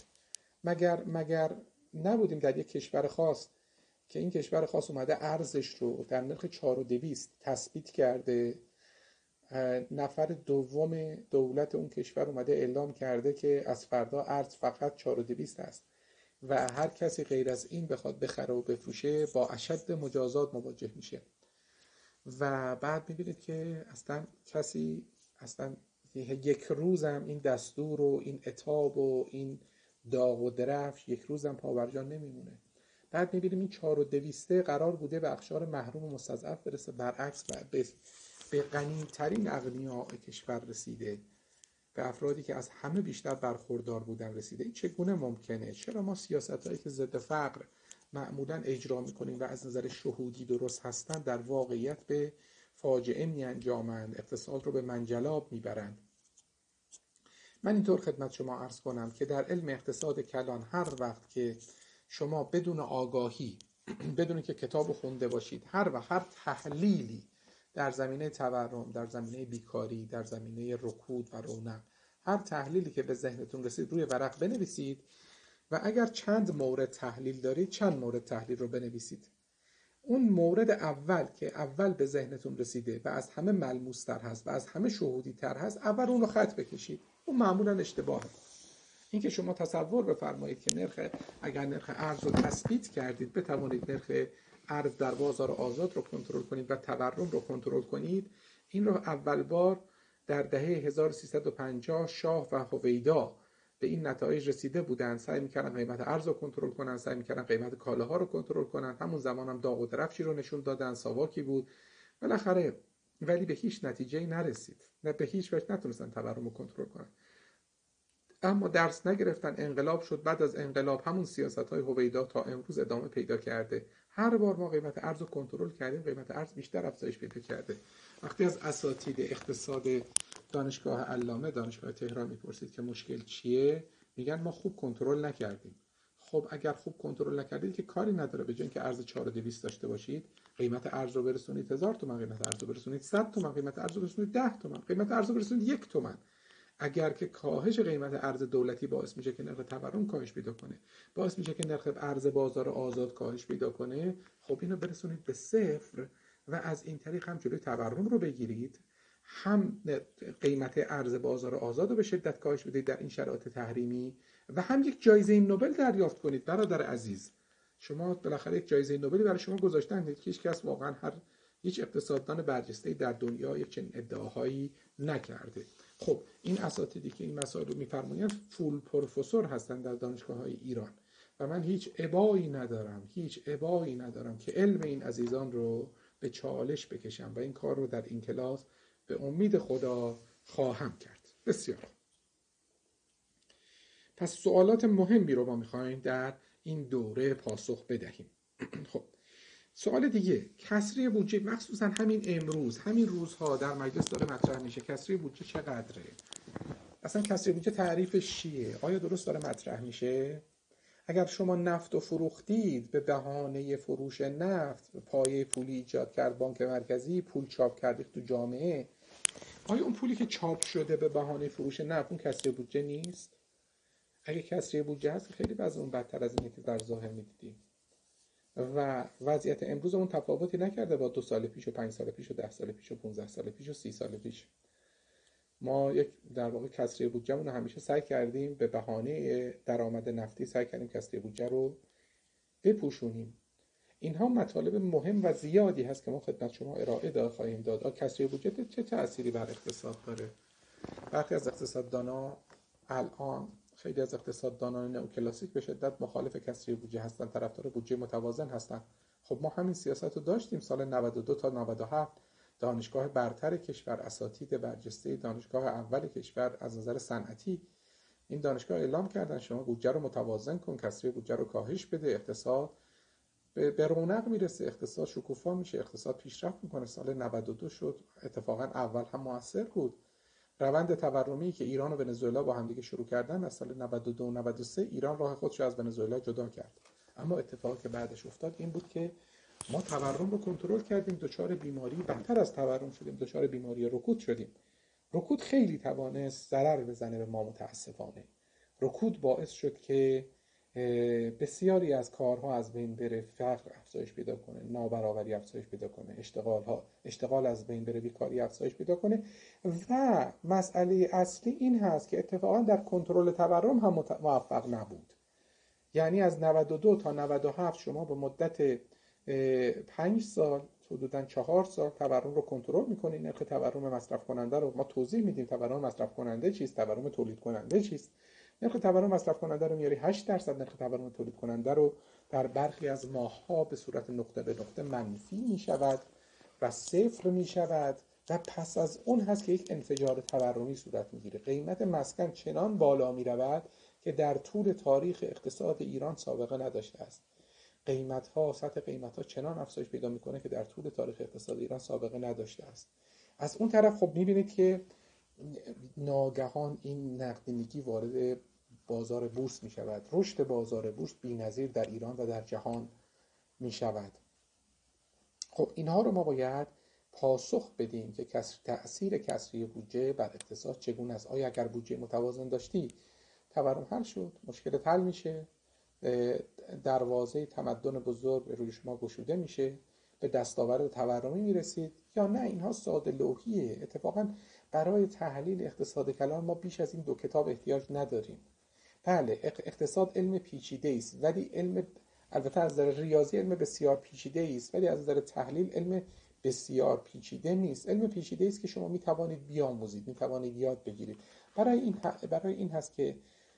مگر نبودیم در یک کشور خاص که این کشور خاص اومده ارزش رو در نرخ 4.200 تثبیت کرده، نفر دوم دولت اون کشور اومده اعلام کرده که از فردا ارز فقط 4.200 است و هر کسی غیر از این بخواد بخره و بفروشه با اشد مجازات مواجه میشه. و بعد میبینید که اصلا یک روزم این دستور و این عتاب و این داغ و درفش یک روزم پاورجان نمیمونه. بعد میبینیم این 4.200 قرار بوده به اقشار محروم و مستضعف برسه، برعکس به غنی‌ترین اغنیاء کشور رسیده، به افرادی که از همه بیشتر برخوردار بودن رسیده. این چگونه ممکنه؟ چرا ما سیاست‌هایی که ضد فقر معمولاً اجرا می‌کنیم و از نظر شهودی درست هستند در واقعیت به فاجعه می‌انجامند، اقتصاد رو به منجلاب می‌برند؟ من اینطور خدمت شما عرض کنم که در علم اقتصاد کلان هر وقت که شما بدون آگاهی، بدون که کتاب خونده باشید، هر تحلیلی در زمینه تورم، در زمینه بیکاری، در زمینه رکود و رونق، هر تحلیلی که به ذهنتون رسید روی ورق بنویسید و اگر چند مورد تحلیل دارید چند مورد تحلیل رو بنویسید. اون مورد اول که اول به ذهنتون رسیده و از همه ملموس‌تر هست و از همه شهودی‌تر هست، اول اون رو خط بکشید. اون معمولاً اشتباهه. این که شما تصور بفرمایید که اگر نرخ ارز رو تثبیت کردید بتوانید نرخ ارز در بازار آزاد رو کنترل کنید و تورم رو کنترل کنید، این رو اول بار در دهه 1350 شاه و هویدا به این نتایج رسیده بودند. سعی می‌کردن قیمت ارز رو کنترل کنن، سعی می‌کردن قیمت کالاها رو کنترل کنن. همون زمان هم داغ و درفشی رو نشون دادن، ساواکی بود بالاخره، ولی به هیچ نتیجه‌ای نرسید. نه، به هیچ وجه نتونستن تورم رو کنترل کنن. اما درس نگرفتن، انقلاب شد. بعد از انقلاب همون سیاست‌های هویدا تا امروز ادامه پیدا کرده. هر بار ما قیمت ارز رو کنترل کردیم، قیمت ارز بیشتر افزایش پیدا کرده. وقتی از اساتید اقتصاد دانشگاه علامه دانشگاه تهران میپرسید که مشکل چیه، میگن ما خوب کنترل نکردیم. خب اگر خوب کنترل نکردید که کاری نداره، به جای اینکه ارز 4200 داشته باشید، قیمت ارز رو برسونید 1000 تومان، قیمت ارز رو برسونید 100 تومان، قیمت ارز رو برسونید 10 تومان، قیمت ارز رو برسونید 1 تومان. اگر که کاهش قیمت ارز دولتی باعث میشه که نرخ تورم کاهش پیدا کنه، باعث میشه که نرخ ارز بازار آزاد کاهش پیدا کنه، خب اینو برسونید به صفر و از این طریق هم جلوی تورم رو بگیرید، هم قیمت ارز بازار آزاد رو به شدت کاهش بدید در این شرایط تحریمی و هم یک جایزه نوبل دریافت کنید. برادر عزیز، شما بالاخره یک جایزه نوبلی برای شما گذاشتن که هیچ کس واقعا هیچ اقتصاددان برجسته‌ای در دنیا یک چنین ادعاهایی نکرده. خب این اساتیدی که این مسائل رو میفرمایند فول پروفسور هستن در دانشگاه‌های ایران و من هیچ ابایی ندارم که علم این عزیزان رو به چالش بکشم و این کار رو در این کلاس به امید خدا خواهم کرد. بسیار. پس سوالات مهمی رو ما می‌خوایم در این دوره پاسخ بدهیم. خب سوال دیگه، کسری بودجه مخصوصا همین امروز، همین روزها در مجلس داره مطرح میشه، کسری بودجه چقدره؟ اصلا کسری بودجه تعریفش چیه؟ آیا درست داره مطرح میشه؟ اگر شما نفت رو فروختید به بهانه فروش نفت، پایه پولی ایجاد کرد بانک مرکزی، پول چاپ کردید تو جامعه، آیا اون پولی که چاپ شده به بهانه فروش نفت اون کسری بودجه نیست؟ اگه کسری بودجه هست خیلی وضع اون بدتر از اینه که در ظاهر میدیدیم و وضعیت امروز اون تفاوتی نکرده با 2 سال پیش و 5 سال پیش و 10 سال پیش و 15 سال پیش و 30 سال پیش. ما یک در واقع کسری بودجه‌مون رو همیشه سعی کردیم به بهانه درآمد نفتی سعی کردیم کسری بودجه رو بپوشونیم. اینها مطالب مهم و زیادی هست که ما خدمت شما ارائه خواهیم داد. کسری بودجه چه تأثیری بر اقتصاد داره؟ برخی از اقتصاددانا الان، خیلی از اقتصاددانان نئوکلاسیک به شدت مخالف کسری بودجه هستن، طرفدار بودجه متوازن هستن. خب ما همین سیاست رو داشتیم سال 92 تا 97. دانشگاه برتر کشور، اساتید برجسته دانشگاه اول کشور از نظر صنعتی، این دانشگاه اعلام کردن شما بودجه رو متوازن کن، کسری بودجه رو کاهش بده، اقتصاد به رونق میرسه، اقتصاد شکوفا میشه، اقتصاد پیشرفت میکنه. سال 92 شد، اتفاقا اول هم موثر بود. روند تورمی که ایران و ونزوئلا با هم دیگه شروع کردن از سال 92 و 93 ایران راه خودش رو از ونزوئلا جدا کرد. اما اتفاقی که بعدش افتاد این بود که ما تورم رو کنترل کردیم، دچار بیماری بدتر از تورم شدیم، دچار بیماری رکود شدیم. رکود خیلی توانست ضرر بزنه به ما متاسفانه. رکود باعث شد که بسیاری از کارها از بین بره، فقر افزایش پیدا کنه، نابرابری افزایش پیدا کنه، اشتغال از بین بره، بیکاری افزایش پیدا کنه. و مسئله اصلی این هست که اتفاقا در کنترل تورم هم موفق نبود. یعنی از 92 تا 97 شما به مدت 5 سال، حدوداً 4 سال تورم رو کنترل میکنید. نرخ تورم مصرف کننده رو ما توضیح میدیم. تورم مصرف کننده چیست؟ تورم تولید کننده چیست؟ نرخ تورم مصرف کننده رو میاری 8%، نرخ تورم تولید کننده رو در برخی از ماه‌ها به صورت نقطه به نقطه منفی میشود و صفر میشود و پس از اون هست که یک انفجار تورمی صورت میگیره. قیمت مسکن چنان بالا میرود که در طول تاریخ اقتصاد ایران سابقه نداشته است. سطح قیمت ها چنان افزایش پیدا میکنه که در طول تاریخ اقتصاد ایران سابقه نداشته است. از اون طرف خب میبینید که ناگهان این نقدینگی وارد بازار بورس میشود. رشد بازار بورس بی‌نظیر در ایران و در جهان میشود. خب اینها رو ما باید پاسخ بدیم که تأثیر کسری بودجه بر اقتصاد چگونه است. آیا اگر بودجه متوازن داشتی تورم حل شد، مشکلت حل میشه، دروازه تمدن بزرگ روی شما گشوده میشه، به دستاورد تورمی میرسید، یا نه اینها ساده لوحیه. اتفاقا برای تحلیل اقتصاد کلان ما بیش از این 2 کتاب احتیاج نداریم. بله اقتصاد علم پیچیده است، ولی البته از نظر ریاضی علم بسیار پیچیده است، ولی از نظر تحلیل علم بسیار پیچیده نیست. علم پیچیده است که شما میتوانید بیاموزید، میتوانید یاد بگیرید. برای این هست که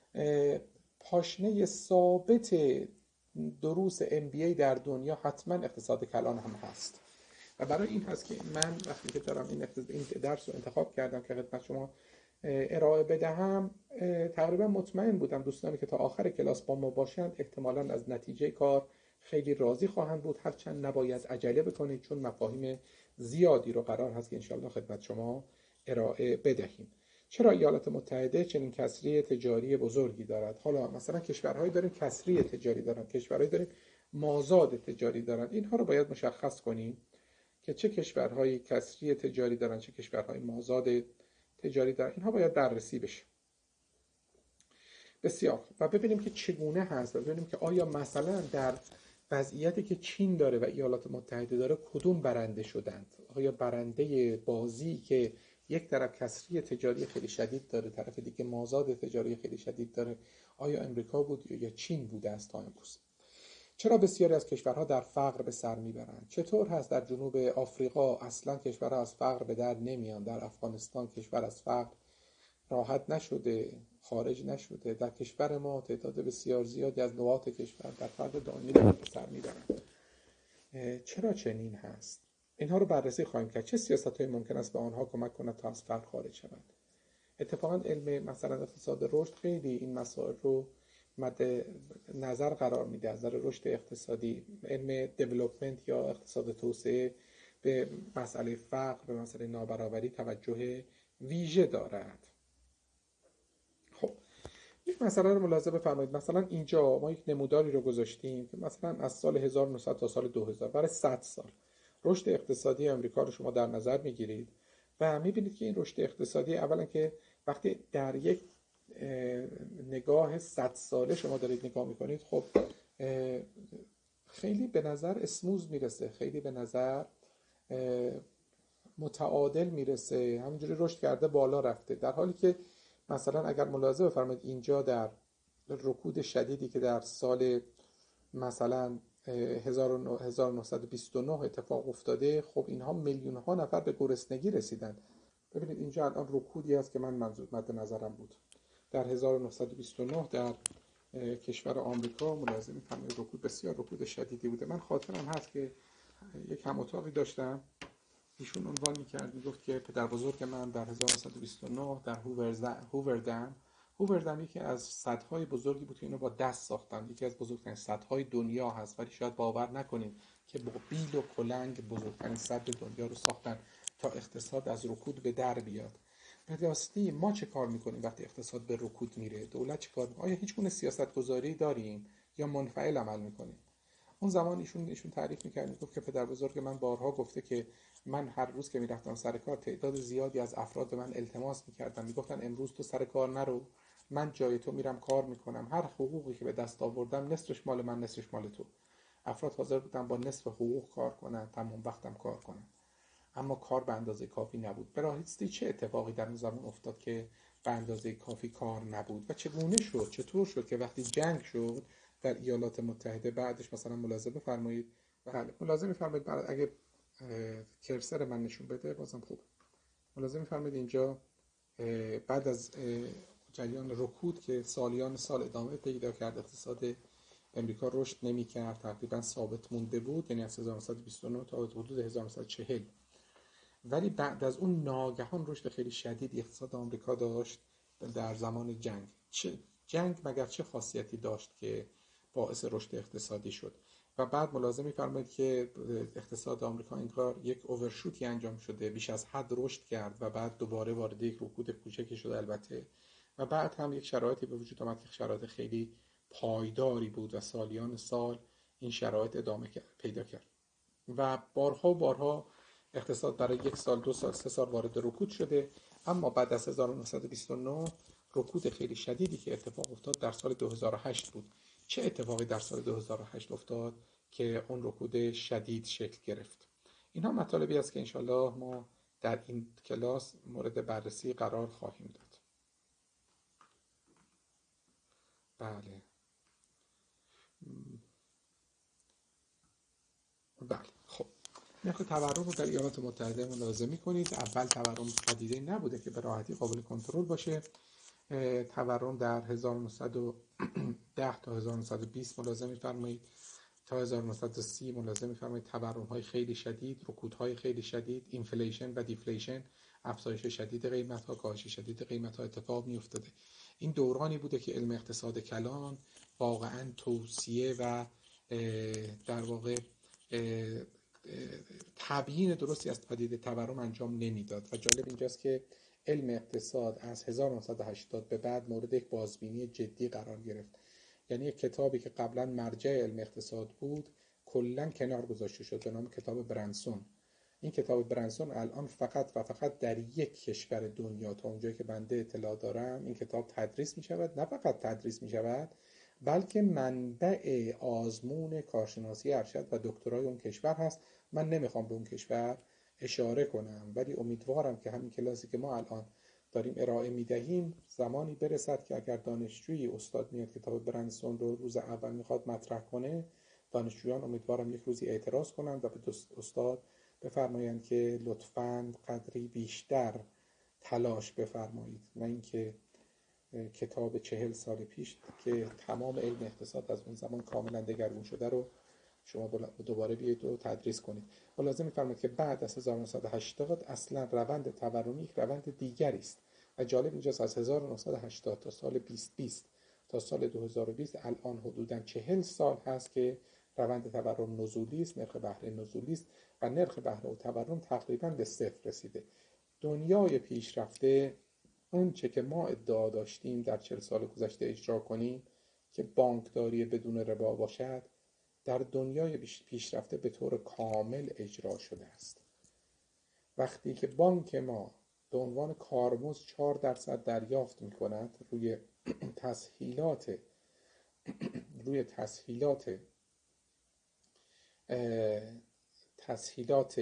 پاشنه ثابت دروس MBA در دنیا حتما اقتصاد کلان هم هست. و برای این هست که من وقتی که دارم این درس رو انتخاب کردم که خدمت شما ارائه بدهم، تقریبا مطمئن بودم دوستانی که تا آخر کلاس با ما باشند احتمالاً از نتیجه کار خیلی راضی خواهند بود. هرچند نباید عجله بکنید چون مفاهیم زیادی رو قرار هست که انشاءالله خدمت شما ارائه بدهیم. چرا ایالات متحده چنین کسری تجاری بزرگی دارد؟ حالا مثلا کشورهایی داریم کسری تجاری دارن، کشورهایی داریم مازاد تجاری دارن. اینها رو باید مشخص کنیم که چه کشورهایی کسری تجاری دارن، چه کشورهایی مازاد تجاری دارن. اینها باید بررسی بشه. بسیار. و ببینیم که چگونه هست و ببینیم که آیا مثلا در وضعیتی که چین داره و ایالات متحده داره کدوم برنده شدند؟ آیا برنده بازی که یک طرف کسری تجاری خیلی شدید داره، طرف دیگه مازاد تجاری خیلی شدید داره، آیا امریکا بود یا چین بوده است تا امروز؟ چرا بسیاری از کشورها در فقر به سر میبرند؟ چطور هست در جنوب آفریقا اصلا کشورها از فقر به در نمیان؟ در افغانستان کشور از فقر راحت نشده، خارج نشده. در کشور ما تعداد بسیار زیادی از نقاط کشور در فقر دائمی به سر میبرند. چرا چنین هست؟ اینها رو بررسی خواهیم کرد. چه سیاست‌هایی ممکن است به آنها کمک کند تا از فقر خارج شوند؟ اتفاقا علم مثلا اقتصاد رشد خیلی این مسائل رو مد نظر قرار میده از نظر رشد اقتصادی. علم دیولپمنت یا اقتصاد توسعه به مسئله فقر، به مسئله نابرابری توجه ویژه دارد. خب یک مسئله رو ملاحظه بفرمایید. مثلا اینجا ما یک نموداری رو گذاشتیم که مثلا از سال 1900 تا سال 2000 برای 100 سال رشد اقتصادی آمریکا رو شما در نظر میگیرید و میبینید که این رشد اقتصادی اولا که وقتی در یک نگاه 100 ساله شما دارید نگاه میکنید، خب خیلی به نظر اسموز میرسه، خیلی به نظر متعادل میرسه، همینجوری رشد کرده بالا رفته. در حالی که مثلا اگر ملاحظه بفرمایید اینجا در رکود شدیدی که در سال مثلا 1929 اتفاق افتاده، خب اینها میلیون ها نفر به گرسنگی رسیدن. ببینید اینجا الان رکودی است که من مد نظرم بود در 1929 در کشور آمریکا. ملاحظه می‌فرمایید رکود بسیار رکود شدیدی بوده. من خاطرم هست که یک هم اتاقی داشتم، ایشون عنوان می‌کرد، میگفت که پدر بزرگ من در 1929 در هووردم یکی از سدهای بزرگی بود که اینو با دست ساختن، یکی از بزرگترین سدهای دنیا هست، ولی شاید باور نکنیم که با بیل و کلنگ بزرگترین سد دنیا رو ساختن تا اقتصاد از رکود به در بیاد. به راستی ما چه کار میکنیم وقتی اقتصاد به رکود میره؟ دولت چه کار میکنه؟ آیا هیچ گونه سیاست گذاری داریم یا منفعل عمل میکنیم؟ اون زمان ایشون تعریف میکرد، میگفت که پدر بزرگ من بارها گفته که من هر روز که میرفتم سر کار تعداد زیادی از افراد به من التماس میکردن، میگفتن امروز تو سر کار نرو، من جای تو میرم کار میکنم، هر حقوقی که به دست آوردم نصفش مال من نصفش مال تو. افراد حاضر بودن با نصف حقوق کار کنن، تمام وقتم کار کنن، اما کار به اندازه کافی نبود. به راستی چه اتفاقی در اون زمان افتاد که به اندازه کافی کار نبود و چگونه شد، چطور شد که وقتی جنگ شد در ایالات متحده بعدش مثلا ملاحظه بفرمایید، بله ملاحظه می‌فرمایید اگه کرسر من نشون بده بازم خوب. ملاحظه می‌فرمایید اینجا بعد از جریان رکود که سالیان سال ادامه پیدا کرد، اقتصاد امریکا رشد نمی‌کرد، تقریبا ثابت مونده بود، یعنی از 1929 تا حدود 1940. ولی بعد از اون ناگهان رشد خیلی شدیدی اقتصاد آمریکا داشت در زمان جنگ. جنگ مگر چه خاصیتی داشت که باعث رشد اقتصادی شد؟ و بعد ملاحظه می‌فرمایید که اقتصاد آمریکا انگار یک اوورشوتی انجام شده، بیش از حد رشد کرد و بعد دوباره وارد یک رکود کوچکی شد البته، و بعد هم یک شرایطی به وجود آمد که شرایط خیلی پایداری بود و سالیان سال این شرایط ادامه پیدا کرد و بارها اقتصاد برای یک سال، دو سال، سه سال وارد رکود شده. اما بعد از 1929 رکود خیلی شدیدی که اتفاق افتاد در سال 2008 بود. چه اتفاقی در سال 2008 افتاد که اون رکود شدید شکل گرفت؟ اینها مطالبی است که انشالله ما در این کلاس مورد بررسی قرار خواهیم داد. بله خب نرخ تورم رو در ایالات متحده ملاحظه می‌کنید. اول تورم پدیده نبوده که به راحتی قابل کنترل باشه. تورم در 1910 تا 1920 ملاحظه می‌فرمایید، تا 1930 ملاحظه می‌فرمایید تورم‌های خیلی شدید، رکودهای خیلی شدید، اینفلیشن و دیفلیشن، افزایش شدید قیمت‌ها، کاهش شدید قیمت‌ها اتفاق می‌افتاده. این دورانی بوده که علم اقتصاد کلان واقعاً توصیه و در واقع تبیین درستی از پدیده تورم انجام نمیداد. و جالب اینجاست که علم اقتصاد از 1980 به بعد مورد یک بازبینی جدی قرار گرفت. یعنی یک کتابی که قبلا مرجع علم اقتصاد بود کلا کنار گذاشته شد به نام کتاب برنسون. این کتاب برنسون الان فقط و فقط در یک کشور دنیا تا اونجایی که بنده اطلاع دارم این کتاب تدریس می شود. نه فقط تدریس می شود بلکه منبع آزمون کارشناسی ارشد و دکترای اون کشور هست. من نمیخوام به اون کشور اشاره کنم، ولی امیدوارم که همین کلاسی که ما الان داریم ارائه میدهیم زمانی برسد که اگر دانشجویی استاد میاد کتاب برنسون رو روز اول میخواد مطرح کنه، دانشجویان امیدوارم یک روزی اعتراض کنند و به استاد بفرمایند که لطفاً قدری بیشتر تلاش بفرمایید، نه اینکه کتاب 40 سال پیش که تمام علم اقتصاد از اون زمان کاملا دگرگون شده رو شما دوباره بیایید و تدریس کنید. و لازم می‌فرمایید که بعد از 1980 اصلا روند تورمی یک روند دیگری است و جالب اینجاست از 1980 تا سال 2020 تا سال 2020 الان حدوداً 40 سال هست که روند تورم نزولی است، نرخ بهره نزولی است و نرخ بهره و تورم تقریباً به صفر رسیده. دنیای پیشرفته اون چه که ما ادعا داشتیم در 40 سال گذشته اجرا کنیم که بانکداری بدون ربا باشد، در دنیای پیشرفته به طور کامل اجرا شده است. وقتی که بانک ما به عنوان کارمزد 4% دریافت می کند روی تسهیلات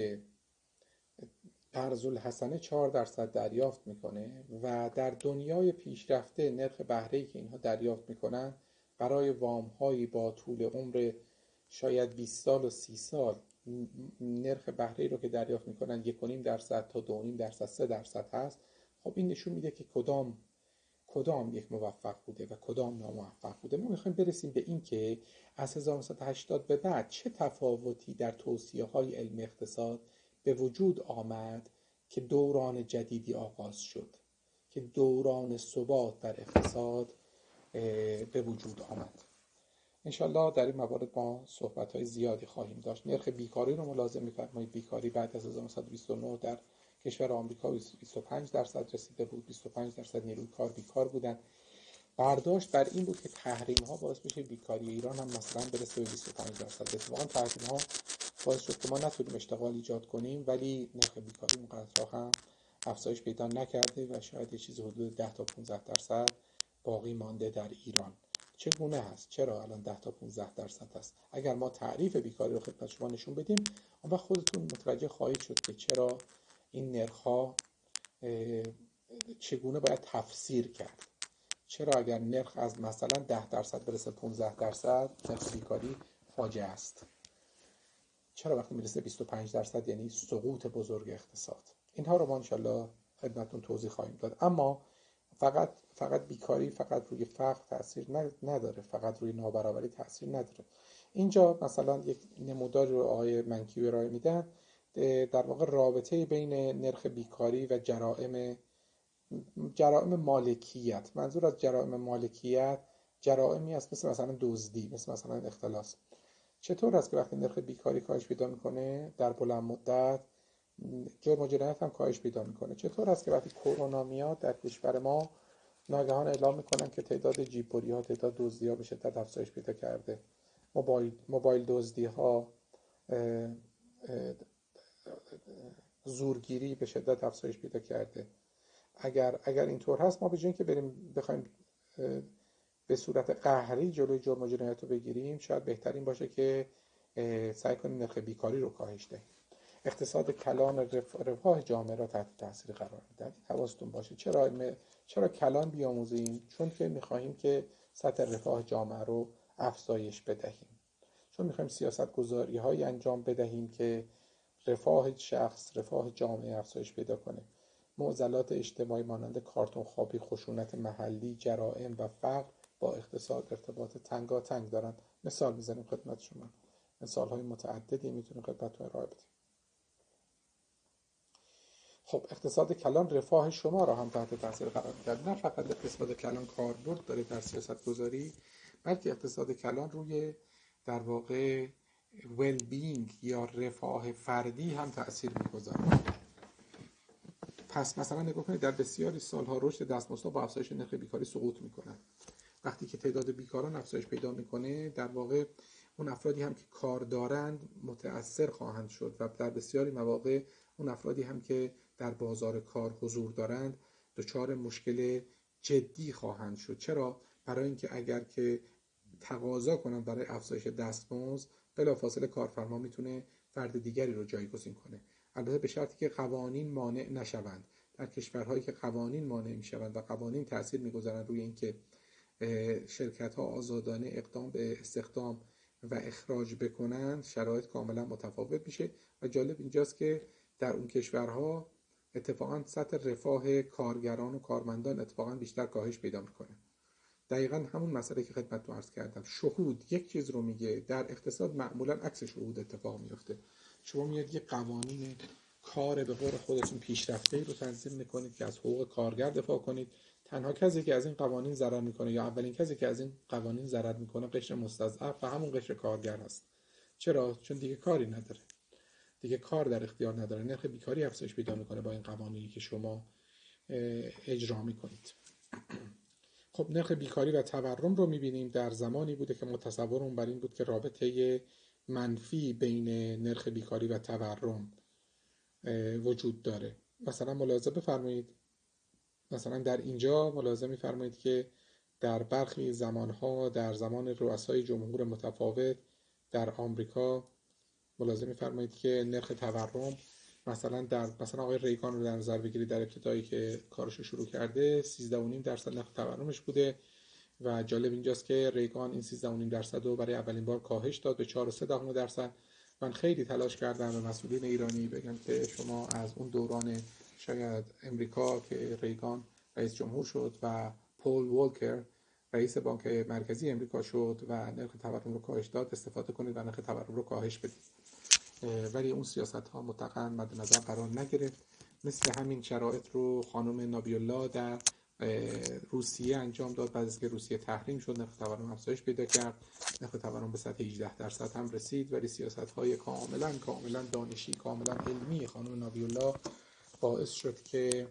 قرض الحسنه 4% دریافت میکنه و در دنیای پیشرفته نرخ بهره‌ای که اینها دریافت میکنن برای وام‌هایی با طول عمر شاید 20 سال و 30 سال نرخ بهره‌ای رو که دریافت میکنن 1.5% تا 2.5% 3% هست. خب این نشون میده که کدام یک موفق بوده و کدام ناموفق بوده. ما میخوایم برسیم به این که از 1980 به بعد چه تفاوتی در توصیه‌های علم اقتصاد به وجود آمد که دوران جدیدی آغاز شد، که دوران ثبات در اقتصاد به وجود آمد. انشالله در این موارد ما صحبت‌های زیادی خواهیم داشت. نرخ بیکاری رو ملاحظه می‌فرمایید. بیکاری بعد از 1929 در کشور آمریکا 25% رسیده بود. 25% نیروی کار بیکار بودن. برداشت بر این بود که تحریم‌ها باعث بشه بیکاری ایران هم مثلا برسه به 25%. اتفاقاً تحریم‌ها باعث شد که ما نتونیم اشتغال ایجاد کنیم، ولی نرخ بیکاری اونقدر هم افزایش پیدا نکرده و شاید یه چیز حدود 10 تا 15% باقی مانده در ایران. چگونه هست؟ چرا الان 10 تا 15% هست؟ اگر ما تعریف بیکاری رو خدمت شما نشون بدیم، اون وقت خودتون متوجه خواهید شد که چرا این نرخ‌ها چگونه باید تفسیر کرد. چرا اگر نرخ از مثلا 10% برسه 15% نرخ بیکاری فاجعه است؟ چرا وقتی میرسه 25% یعنی سقوط بزرگ اقتصاد؟ اینها رو ما انشالله خدمتتون توضیح خواهیم داد. اما فقط بیکاری فقط روی فقر تاثیر نداره، فقط روی نابرابری تاثیر نداره. اینجا مثلا یک نمودار رو آقای منکیو ارائه میدن، در واقع رابطه بین نرخ بیکاری و جرائم مالکیت. منظور از جرائم مالکیت جرائمی است مثلا دزدی، مثلا اختلاس. چطور است که وقتی نرخ بیکاری کاهش پیدا میکنه در بلند مدت جرم و جنایت هم کاهش پیدا میکنه؟ چطور است که وقتی کرونا میاد در کشور ما ناگهان اعلام میکنن که تعداد جیببری ها، تعداد دزدی ها به شدت افزایش پیدا کرده، موبایل دزدی ها، زورگیری به شدت افزایش پیدا کرده؟ اگر اینطور هست، ما به جای اینکه بخوایم به صورت قهری جلوی جرم و جنایت رو بگیریم، شاید بهترین باشه که سعی کنیم نرخ بیکاری رو کاهش دهیم. اقتصاد کلان رفاه جامعه را تحت تاثیر قرار میدهد. حواستون باشه چرا کلان بیاموزیم؟ چون که میخواهیم که سطح رفاه جامعه رو افزایش بدهیم، چون میخوایم سیاست گذاری های انجام بدهیم که رفاه شخص، رفاه جامعه افزایش پیدا کنه. معضلات اجتماعی مانند کارتون خوابی، خشونت محلی، جرائم و فقر با اقتصاد ارتباط تنگاتنگ دارند. مثال میزنیم خدمت شما، مثال های متعددی میتونیم خدمتتون ارائه بدیم. خب اقتصاد کلان رفاه شما را هم تحت تاثیر قرار می‌دهد. نه فقط اقتصاد کلان کاربرد داره در سیاست گذاری، بلکه اقتصاد کلان روی در واقع ویل بینگ یا رفاه فردی هم تأثیر می‌گذاره. پس مثلا نگاه کنید، در بسیاری سالها رشد دستمزدها با افزایش نرخ بیکاری سقوط می‌کنه. وقتی که تعداد بیکاران افزایش پیدا می‌کنه، در واقع اون افرادی هم که کار دارند متأثر خواهند شد و در بسیاری مواقع اون افرادی هم که در بازار کار حضور دارند دچار مشکل جدی خواهند شد. چرا؟ برای اینکه اگر که تقاضا کنند برای افزایش دستمزد، بلافاصله کارفرما میتونه فرد دیگری رو جایگزین کنه، البته به شرطی که قوانین مانع نشوند. در کشورهایی که قوانین مانع میشوند و قوانین تاثیر میگذارند روی اینکه شرکت ها آزادانه اقدام به استخدام و اخراج بکنن، شرایط کاملا متفاوت میشه. و جالب اینجاست که در اون کشورها اتفاقا سطح رفاه کارگران و کارمندان اتفاقا بیشتر کاهش پیدا میکنه. دقیقا همون مسئله که خدمتتون عرض کردم. شهود یک چیز رو میگه، در اقتصاد معمولا عکس شهود اتفاق میفته. شما میاد یه قوانین کار به قول خودتون پیشرفته رو تنظیم میکنید که از حقوق کارگر دفاع کنید، تنها کسی که از این قوانین ضرر میکنه یا اولین کسی که از این قوانین ضرر میکنه قشر مستضعف و همون قشر کارگر هست. چرا؟ چون دیگه کاری نداره، دیگه کار در اختیار نداره. نرخ بیکاری افزایش پیدا میکنه با این قوانینی که شما اجرا میکنید. خب نرخ بیکاری و تورم رو میبینیم در زمانی بوده که تصورمون بر این بود که رابطه منفی بین نرخ بیکاری و تورم وجود داره. مثلا ملاحظه بفرمایید، مثلا در اینجا ملاحظه میفرمایید که در برخی زمانها در زمان رؤسای جمهور متفاوت در آمریکا ملاحظه میفرمایید که نرخ تورم مثلا آقای ریگان رو در نظر بگیرید، در ابتدایی که کارش رو شروع کرده 13.5% نرخ تورمش بوده و جالب اینجاست که ریگان این 13.5% رو برای اولین بار کاهش داد به 4.3%. من خیلی تلاش کردم به مسئولین ایرانی بگم که شما از اون دوران شاید امریکا که ریگان رئیس جمهور شد و پول والکر رئیس بانک مرکزی امریکا شد و نرخ تورم رو کاهش داد استفاده کنید و نرخ تورم رو کاهش بدید. ولی اون سیاست ها مطلقاً مد نظر قرار نگرفت. مثل همین شرایط رو خانم نابی‌الله در روسیه انجام داد. بعد از که روسیه تحریم شد نرخ تورم افزایش پیدا کرد، نرخ تورم به سطح 18% هم رسید، ولی سیاست های کاملا دانشی، کاملا علمی خانم نابی‌الله باعث شد که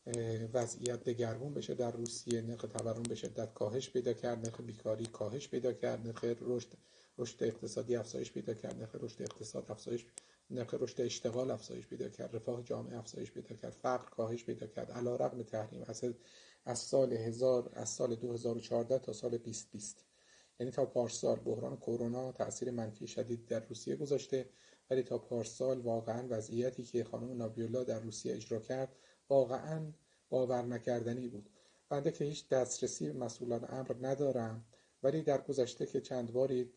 وضعیت دگرگون بشه در روسیه. نرخ تورم به شدت کاهش پیدا کرد، نرخ بیکاری کاهش پیدا کرد، نرخ رشد اقتصادی افزایش پیدا کرد، نرخ رشد اقتصاد افزایش، نرخ رشد اشتغال افزایش پیدا کرد، رفاه جامعه افزایش پیدا کرد، فقر کاهش پیدا کرد علیرغم تحریم از سال 2014 تا سال 2020. یعنی تا پارسال بحران کرونا تأثیر منفی شدید در روسیه گذاشته، ولی تا پارسال واقعا وضعیتی که خانم نابی‌الله در روسیه اجرا کرد واقعا باور نکردنی بود. بنده که هیچ دسترسی به مسئولان امر ندارم، ولی در گذشته که چند باری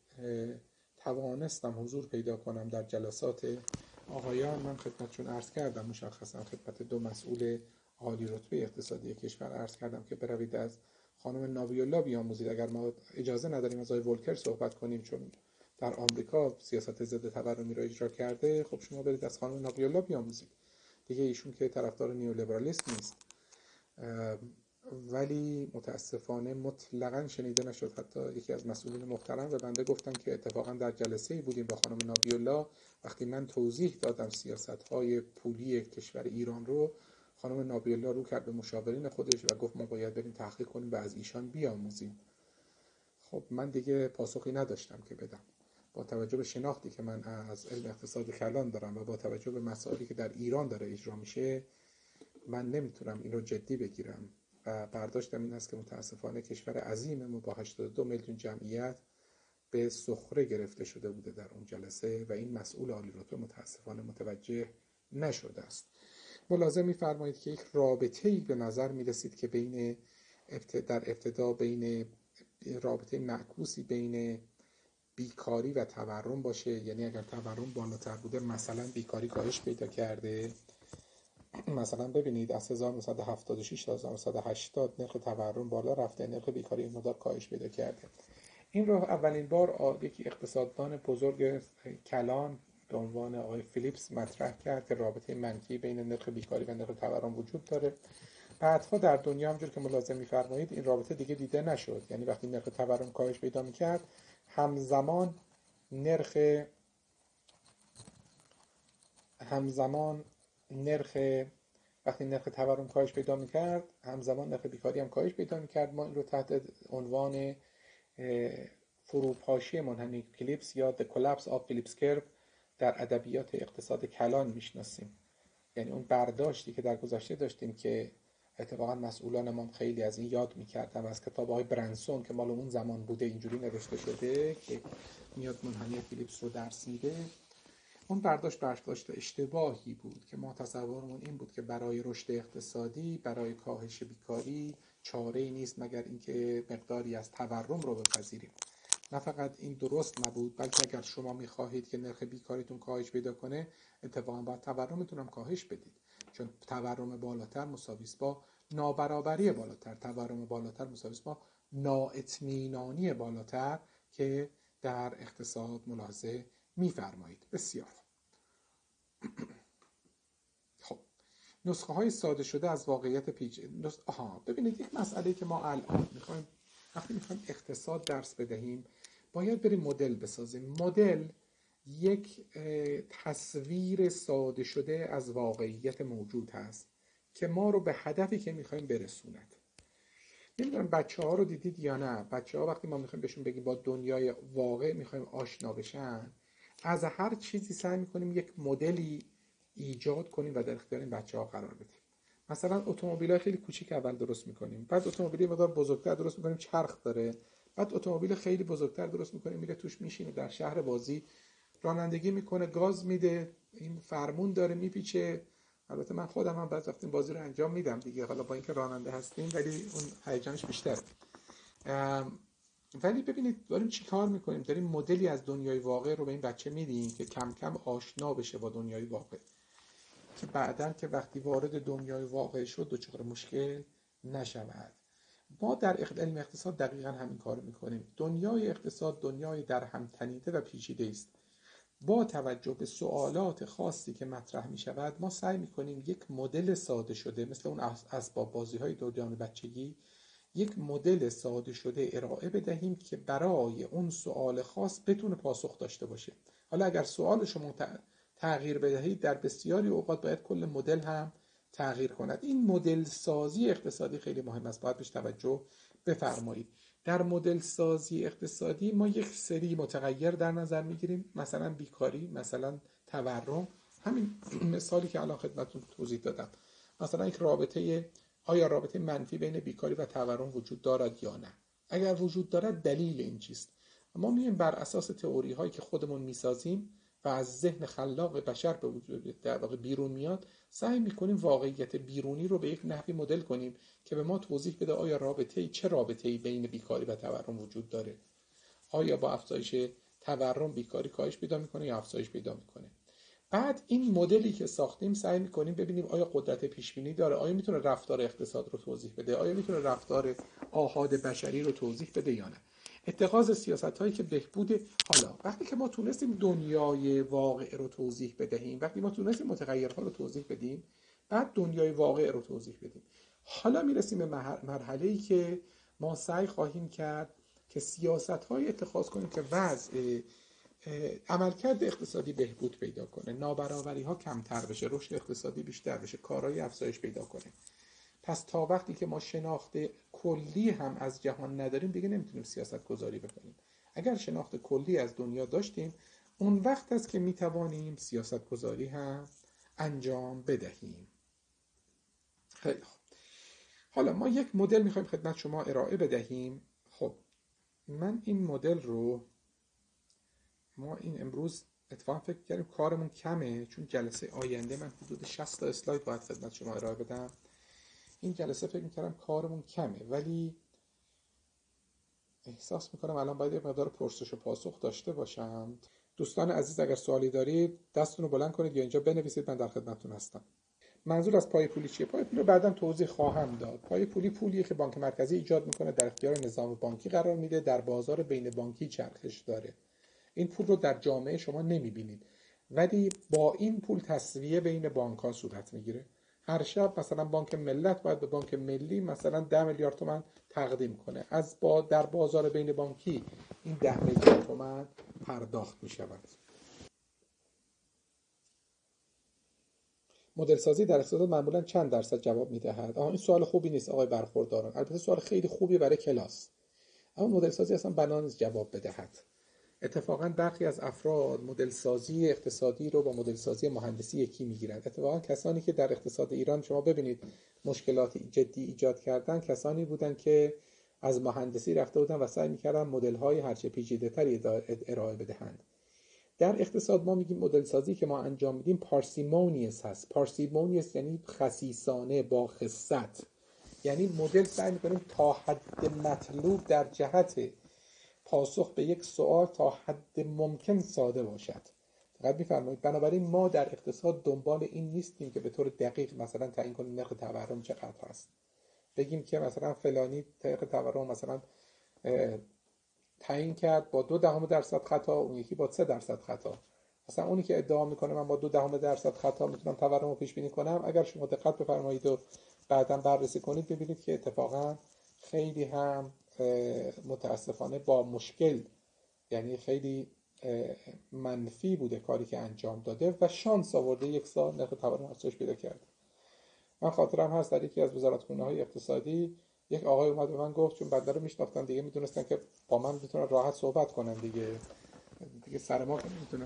توانستم حضور پیدا کنم در جلسات آقایان، من خدمتشون عرض کردم، مشخصا خدمت دو مسئول عالی رتبه اقتصادی کشور عرض کردم که بروید از خانم نابی‌الله بیاموزید. اگر ما اجازه نداریم از آقای ولکر صحبت کنیم چون در آمریکا سیاست ضد تورمی را اجرا کرده، خب شما برید از خانم نابی‌الله بیاموزید. دیگه ایشون که طرفدار نیولیبرالیسم نیست. ولی متاسفانه مطلقاً شنیده نشد. حتی یکی از مسئولین محترم به بنده گفتن که اتفاقاً در جلسه‌ای بودیم با خانم نابی‌الله، وقتی من توضیح دادم سیاست‌های پولی کشور ایران رو، خانم نابی‌الله رو کرد به مشاورین خودش و گفت ما باید بریم تحقیق کنیم و از ایشان بیاموزیم. خب من دیگه پاسخی نداشتم که بدم. با توجه به شناختی که من از علم اقتصاد کلان دارم و با توجه به مسائلی که در ایران داره اجرا میشه، من نمیتونم این رو جدی بگیرم و برداشتم این است که متاسفانه کشور عظیم ما با 82 میلیون جمعیت به سخره گرفته شده بوده در اون جلسه و این مسئول عالی رتبه متاسفانه متوجه نشده است. ملاحظه می‌فرمایید که یک رابطه‌ای به نظر می‌رسید که در ابتدا بین رابطه معکوسی بین بیکاری و تورم باشه. یعنی اگر تورم بالاتر بوده مثلا بیکاری کاهش پیدا کرده. مثلا ببینید از 1976 تا 1980 نرخ تورم بالا رفته، نرخ بیکاری این مقدار کاهش پیدا کرده. این رو اولین بار یکی اقتصاددان بزرگ کلان به عنوان آقای فیلیپس مطرح کرد که رابطه منفی بین نرخ بیکاری و نرخ تورم وجود داره. بعدها در دنیا همونجور که ملاحظه می‌فرمایید این رابطه دیگه دیده نشد. یعنی وقتی نرخ تورم کاهش پیدا می‌کرد همزمان وقتی نرخ تورم کاهش پیدا می‌کرد همزمان نرخ بیکاری هم کاهش پیدا می‌کرد. ما این رو تحت عنوان فروپاشی منحنی فیلیپس یا The Collapse of Phillips Curve در ادبیات اقتصاد کلان میشناسیم. یعنی اون برداشتی که در گذشته داشتیم که اتفاقا مسئولان ما خیلی از این یاد می‌کردن، از کتاب های برنسون که مال اون زمان بوده اینجوری نوشته شده که میاد منحنی فیلیپس رو درس میده. اون برداشت اشتباهی بود که ما تصورمون این بود که برای رشد اقتصادی، برای کاهش بیکاری چاره‌ای نیست مگر اینکه مقداری از تورم رو بپذیریم. نه فقط این درست نبود، بلکه اگر شما می‌خواهید که نرخ بیکاریتون کاهش پیدا کنه اتفاقا باید تورمتون هم کاهش بدید، چون تورم بالاتر مساوی است با نابرابری بالاتر، تورم بالاتر مساوی است با نااطمینانی بالاتر که در اقتصاد ملاحظه می‌فرمایید. بسیار خب، نسخه های ساده شده از واقعیت ببینید یک مسئله که ما الان میخوایم وقتی میخوایم اقتصاد درس بدهیم باید بریم مدل بسازیم. مدل یک تصویر ساده شده از واقعیت موجود هست که ما رو به هدفی که میخوایم برسوند. نمیدونم بچه ها رو دیدید یا نه. بچه ها وقتی ما میخوایم بهشون بگیم با دنیای واقع میخوایم آشنا بشن، از هر چیزی سعی میکنیم یک مدلی ایجاد کنیم و در اختیار این بچه ها قرار بدیم. مثلا اتومبیل‌های خیلی کوچیک اول درست میکنیم، بعد اتومبیل مقدار بزرگتر درست میکنیم، چرخ داره، بعد اتومبیل خیلی بزرگتر درست میکنیم، میره توش میشینه در شهر بازی رانندگی میکنه، گاز میده، این فرمون داره میپیچه. البته من خودم هم بعضی وقت این بازی رو انجام میدم دیگه، حالا با اینکه راننده هستیم ولی اون هیجانش بیشتره. ولی ببینید داریم چی کار میکنیم، داریم مدلی از دنیای واقع رو به این بچه میدیم که کم کم آشنا بشه با دنیای واقع، که بعداً که وقتی وارد دنیای واقع شد دچار مشکل نشود. ما در علم اقتصاد دقیقاً همین کار میکنیم. دنیای اقتصاد دنیای در هم تنیده و پیچیده است. با توجه به سوالات خاصی که مطرح می شود ما سعی می کنیم یک مدل ساده شده مثل اون اسباب بازی های دوران بچگی، یک مدل ساده شده ارائه بدهیم که برای اون سوال خاص بتونه پاسخ داشته باشه. حالا اگر سوال شما تغییر بدهید در بسیاری اوقات باید کل مدل هم تغییر کند. این مدل سازی اقتصادی خیلی مهم است، باید بهش توجه بفرمایید. در مدل سازی اقتصادی ما یک سری متغیر در نظر میگیریم، مثلا بیکاری، مثلا تورم، همین مثالی که الان خدمتتون توضیح دادم. مثلا یک آیا رابطه منفی بین بیکاری و تورم وجود دارد یا نه؟ اگر وجود دارد دلیل این چیست؟ ما میایم بر اساس تئوری هایی که خودمون میسازیم و از ذهن خلاق بشر به وجود در واقع بیرون میاد، سعی میکنیم واقعیت بیرونی رو به یک نحوی مدل کنیم که به ما توضیح بده آیا چه رابطه‌ای بین بیکاری و تورم وجود داره. آیا با افزایش تورم بیکاری کاهش پیدا میکنه یا افزایش پیدا میکنه؟ بعد این مدلی که ساختیم سعی میکنیم ببینیم آیا قدرت پیش بینی داره، آیا میتونه رفتار اقتصاد رو توضیح بده، آیا میتونه رفتار آحاد بشری رو توضیح بده یا نه. اتخاذ سیاست‌هایی که بهبود. حالا وقتی که ما تونستیم دنیای واقع رو توضیح بدهیم، وقتی ما تونستیم متغیرها رو توضیح بدیم، بعد دنیای واقع رو توضیح بدیم، حالا میرسیم به مرحله‌ای که ما سعی خواهیم کرد که سیاست‌های اتخاذ کنیم که وضع عملکرد اقتصادی بهبود پیدا کنه، نابرابری ها کمتر بشه، رشد اقتصادی بیشتر بشه، کارایی افزایش پیدا کنه. پس تا وقتی که ما شناخت کلی هم از جهان نداریم دیگه نمیتونیم سیاست گذاری بکنیم. اگر شناخت کلی از دنیا داشتیم اون وقت است که میتوانیم سیاست گذاری هم انجام بدهیم. خیلی خوب. حالا ما یک مدل میخوایم خدمت شما ارائه بدهیم. خب من این مدل رو ما این امروز اتفاقا فکر کردیم کارمون کمه، چون جلسه آینده من حدود 60 تا اسلاید باید خدمت شما ارائه بدم. این جلسه فکر میکردم کارمون کمه، ولی احساس میکنم الان باید یه مقدار پرسش و پاسخ داشته باشم. دوستان عزیز اگر سوالی دارید دستتون رو بلند کنید یا اینجا بنویسید، من در خدمتتون هستم. منظور از پای پولی چیه؟ پای پولی رو بعداً توضیح خواهم داد. پای پولی پولیه که بانک مرکزی ایجاد میکنه، در اختیار نظام بانکی قرار میده، در بازار بین بانکی چرخش داره. این پول رو در جامعه شما نمیبینید، ولی با این پول تسویه بین بانک ها صورت میگیره. هر شب مثلا بانک ملت باید به بانک ملی مثلا 10 میلیارد تومان تقدیم کنه، در بازار بین بانکی این 10 میلیارد تومان پرداخت میشود. مدل سازی در اقتصاد معمولا چند درصد جواب میدهد؟ این سوال خوبی نیست آقای برخورداران، البته سوال خیلی خوبی برای کلاس، اما مدل سازی اصلا بنا نیست جواب بدهد. اتفاقاً برخی از افراد مدل سازی اقتصادی رو با مدل سازی مهندسی یکی میگیرند. اتفاقاً کسانی که در اقتصاد ایران شما ببینید مشکلات جدی ایجاد کردن، کسانی بودند که از مهندسی رفته بودن و سعی می‌کردن مدل‌های هرچه پیچیده‌تری ارائه بدهند. در اقتصاد ما میگیم مدل سازی که ما انجام میدیم پارسیمونیوس هست. پارسیمونیوس یعنی خسیسانه، با خست. یعنی مدل سعی می‌کنیم تا حد مطلوب در جهت پاسخ به یک سوال تا حد ممکن ساده باشد. فقط می‌فرمایید بنابراین ما در اقتصاد دنبال این نیستیم که به طور دقیق مثلا تعیین کنیم نرخ تورم چقدر هست، بگیم که مثلا فلانی نرخ تورم مثلا تعیین کرد با 0.2% خطا، اون یکی با 3% خطا. مثلا اونی که ادعا میکنه من با 0.2% خطا میتونم تورم رو پیش بینی کنم، اگر شما دقت بفرمایید و بعداً بررسی کنید ببینید که اتفاقا خیلی هم متاسفانه با مشکل، یعنی خیلی منفی بوده کاری که انجام داده و شانس آورده یک سال نرخ تورم افزایش پیدا کرده. من خاطرم هست در یکی از وزارتخونه‌های اقتصادی یک آقای اومد به من گفت، چون بنده رو میشناختن دیگه، میدونستن که با من میتونن راحت صحبت کنن دیگه سر ما که نمیتونن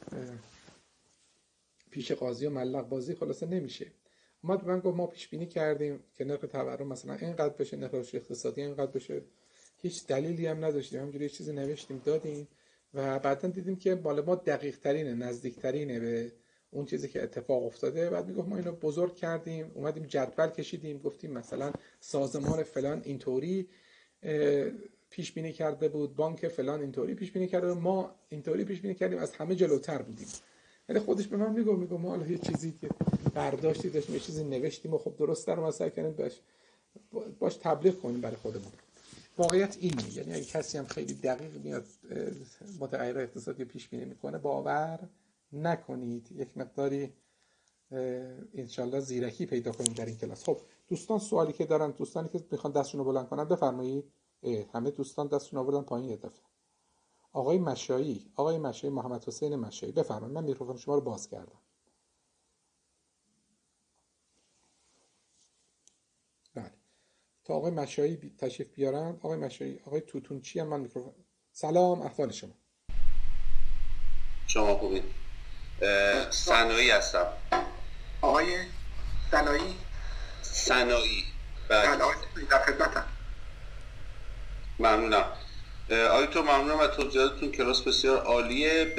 پیش قاضی و ملق بازی خلاصه نمیشه. اومد به من گفت ما پیش بینی کردیم که نرخ تورم مثلا اینقدر بشه، نرخ رشد اقتصادی اینقدر بشه، هیچ دلیلی هم نداشتیم، همینجوری یه چیزی نوشتیم دادیم و بعدا دیدیم که مال ما دقیق ترینه، نزدیک ترینه به اون چیزی که اتفاق افتاده. بعد میگفت ما اینو بزرگ کردیم، اومدیم جدول کشیدیم، گفتیم مثلا سازمان فلان اینطوری پیش بینی کرده بود، بانک فلان اینطوری پیش بینی کرده، ما اینطوری پیش بینی کردیم، از همه جلوتر بودیم. ولی خودش به من میگه ما حالا یه چیزی که برداشتی داشتیم، یه چیزی نوشتیم و خب درست در مسئله کردیم باش تبلیغ کنیم برای خودمون. واقعیت اینه، یعنی اگه کسی هم خیلی دقیق میاد متغیر اقتصادی پیش بینی میکنه باور نکنید، یک مقداری انشالله زیرکی پیدا کنیم در این کلاس. خب دوستان سوالی که دارن، دوستانی که میخوان دستشون رو بلند کنن بفرمایید. همه دوستان دستشون آوردن پایین. یه دفعه آقای مشایی محمد حسین مشایی بفرمایید، من میکروفون شما رو باز کردم. بله تا آقای مشایی تشریف بیارن. آقای مشایی، آقای توتونچی هم من میکروفون. سلام، احوال شما؟ شما خوبید؟ سنایی هستم. آقای سنایی. بله در خدمتم. ممنونم آیتو، ممنونم از توضیحاتتون، کلاس بسیار عالیه.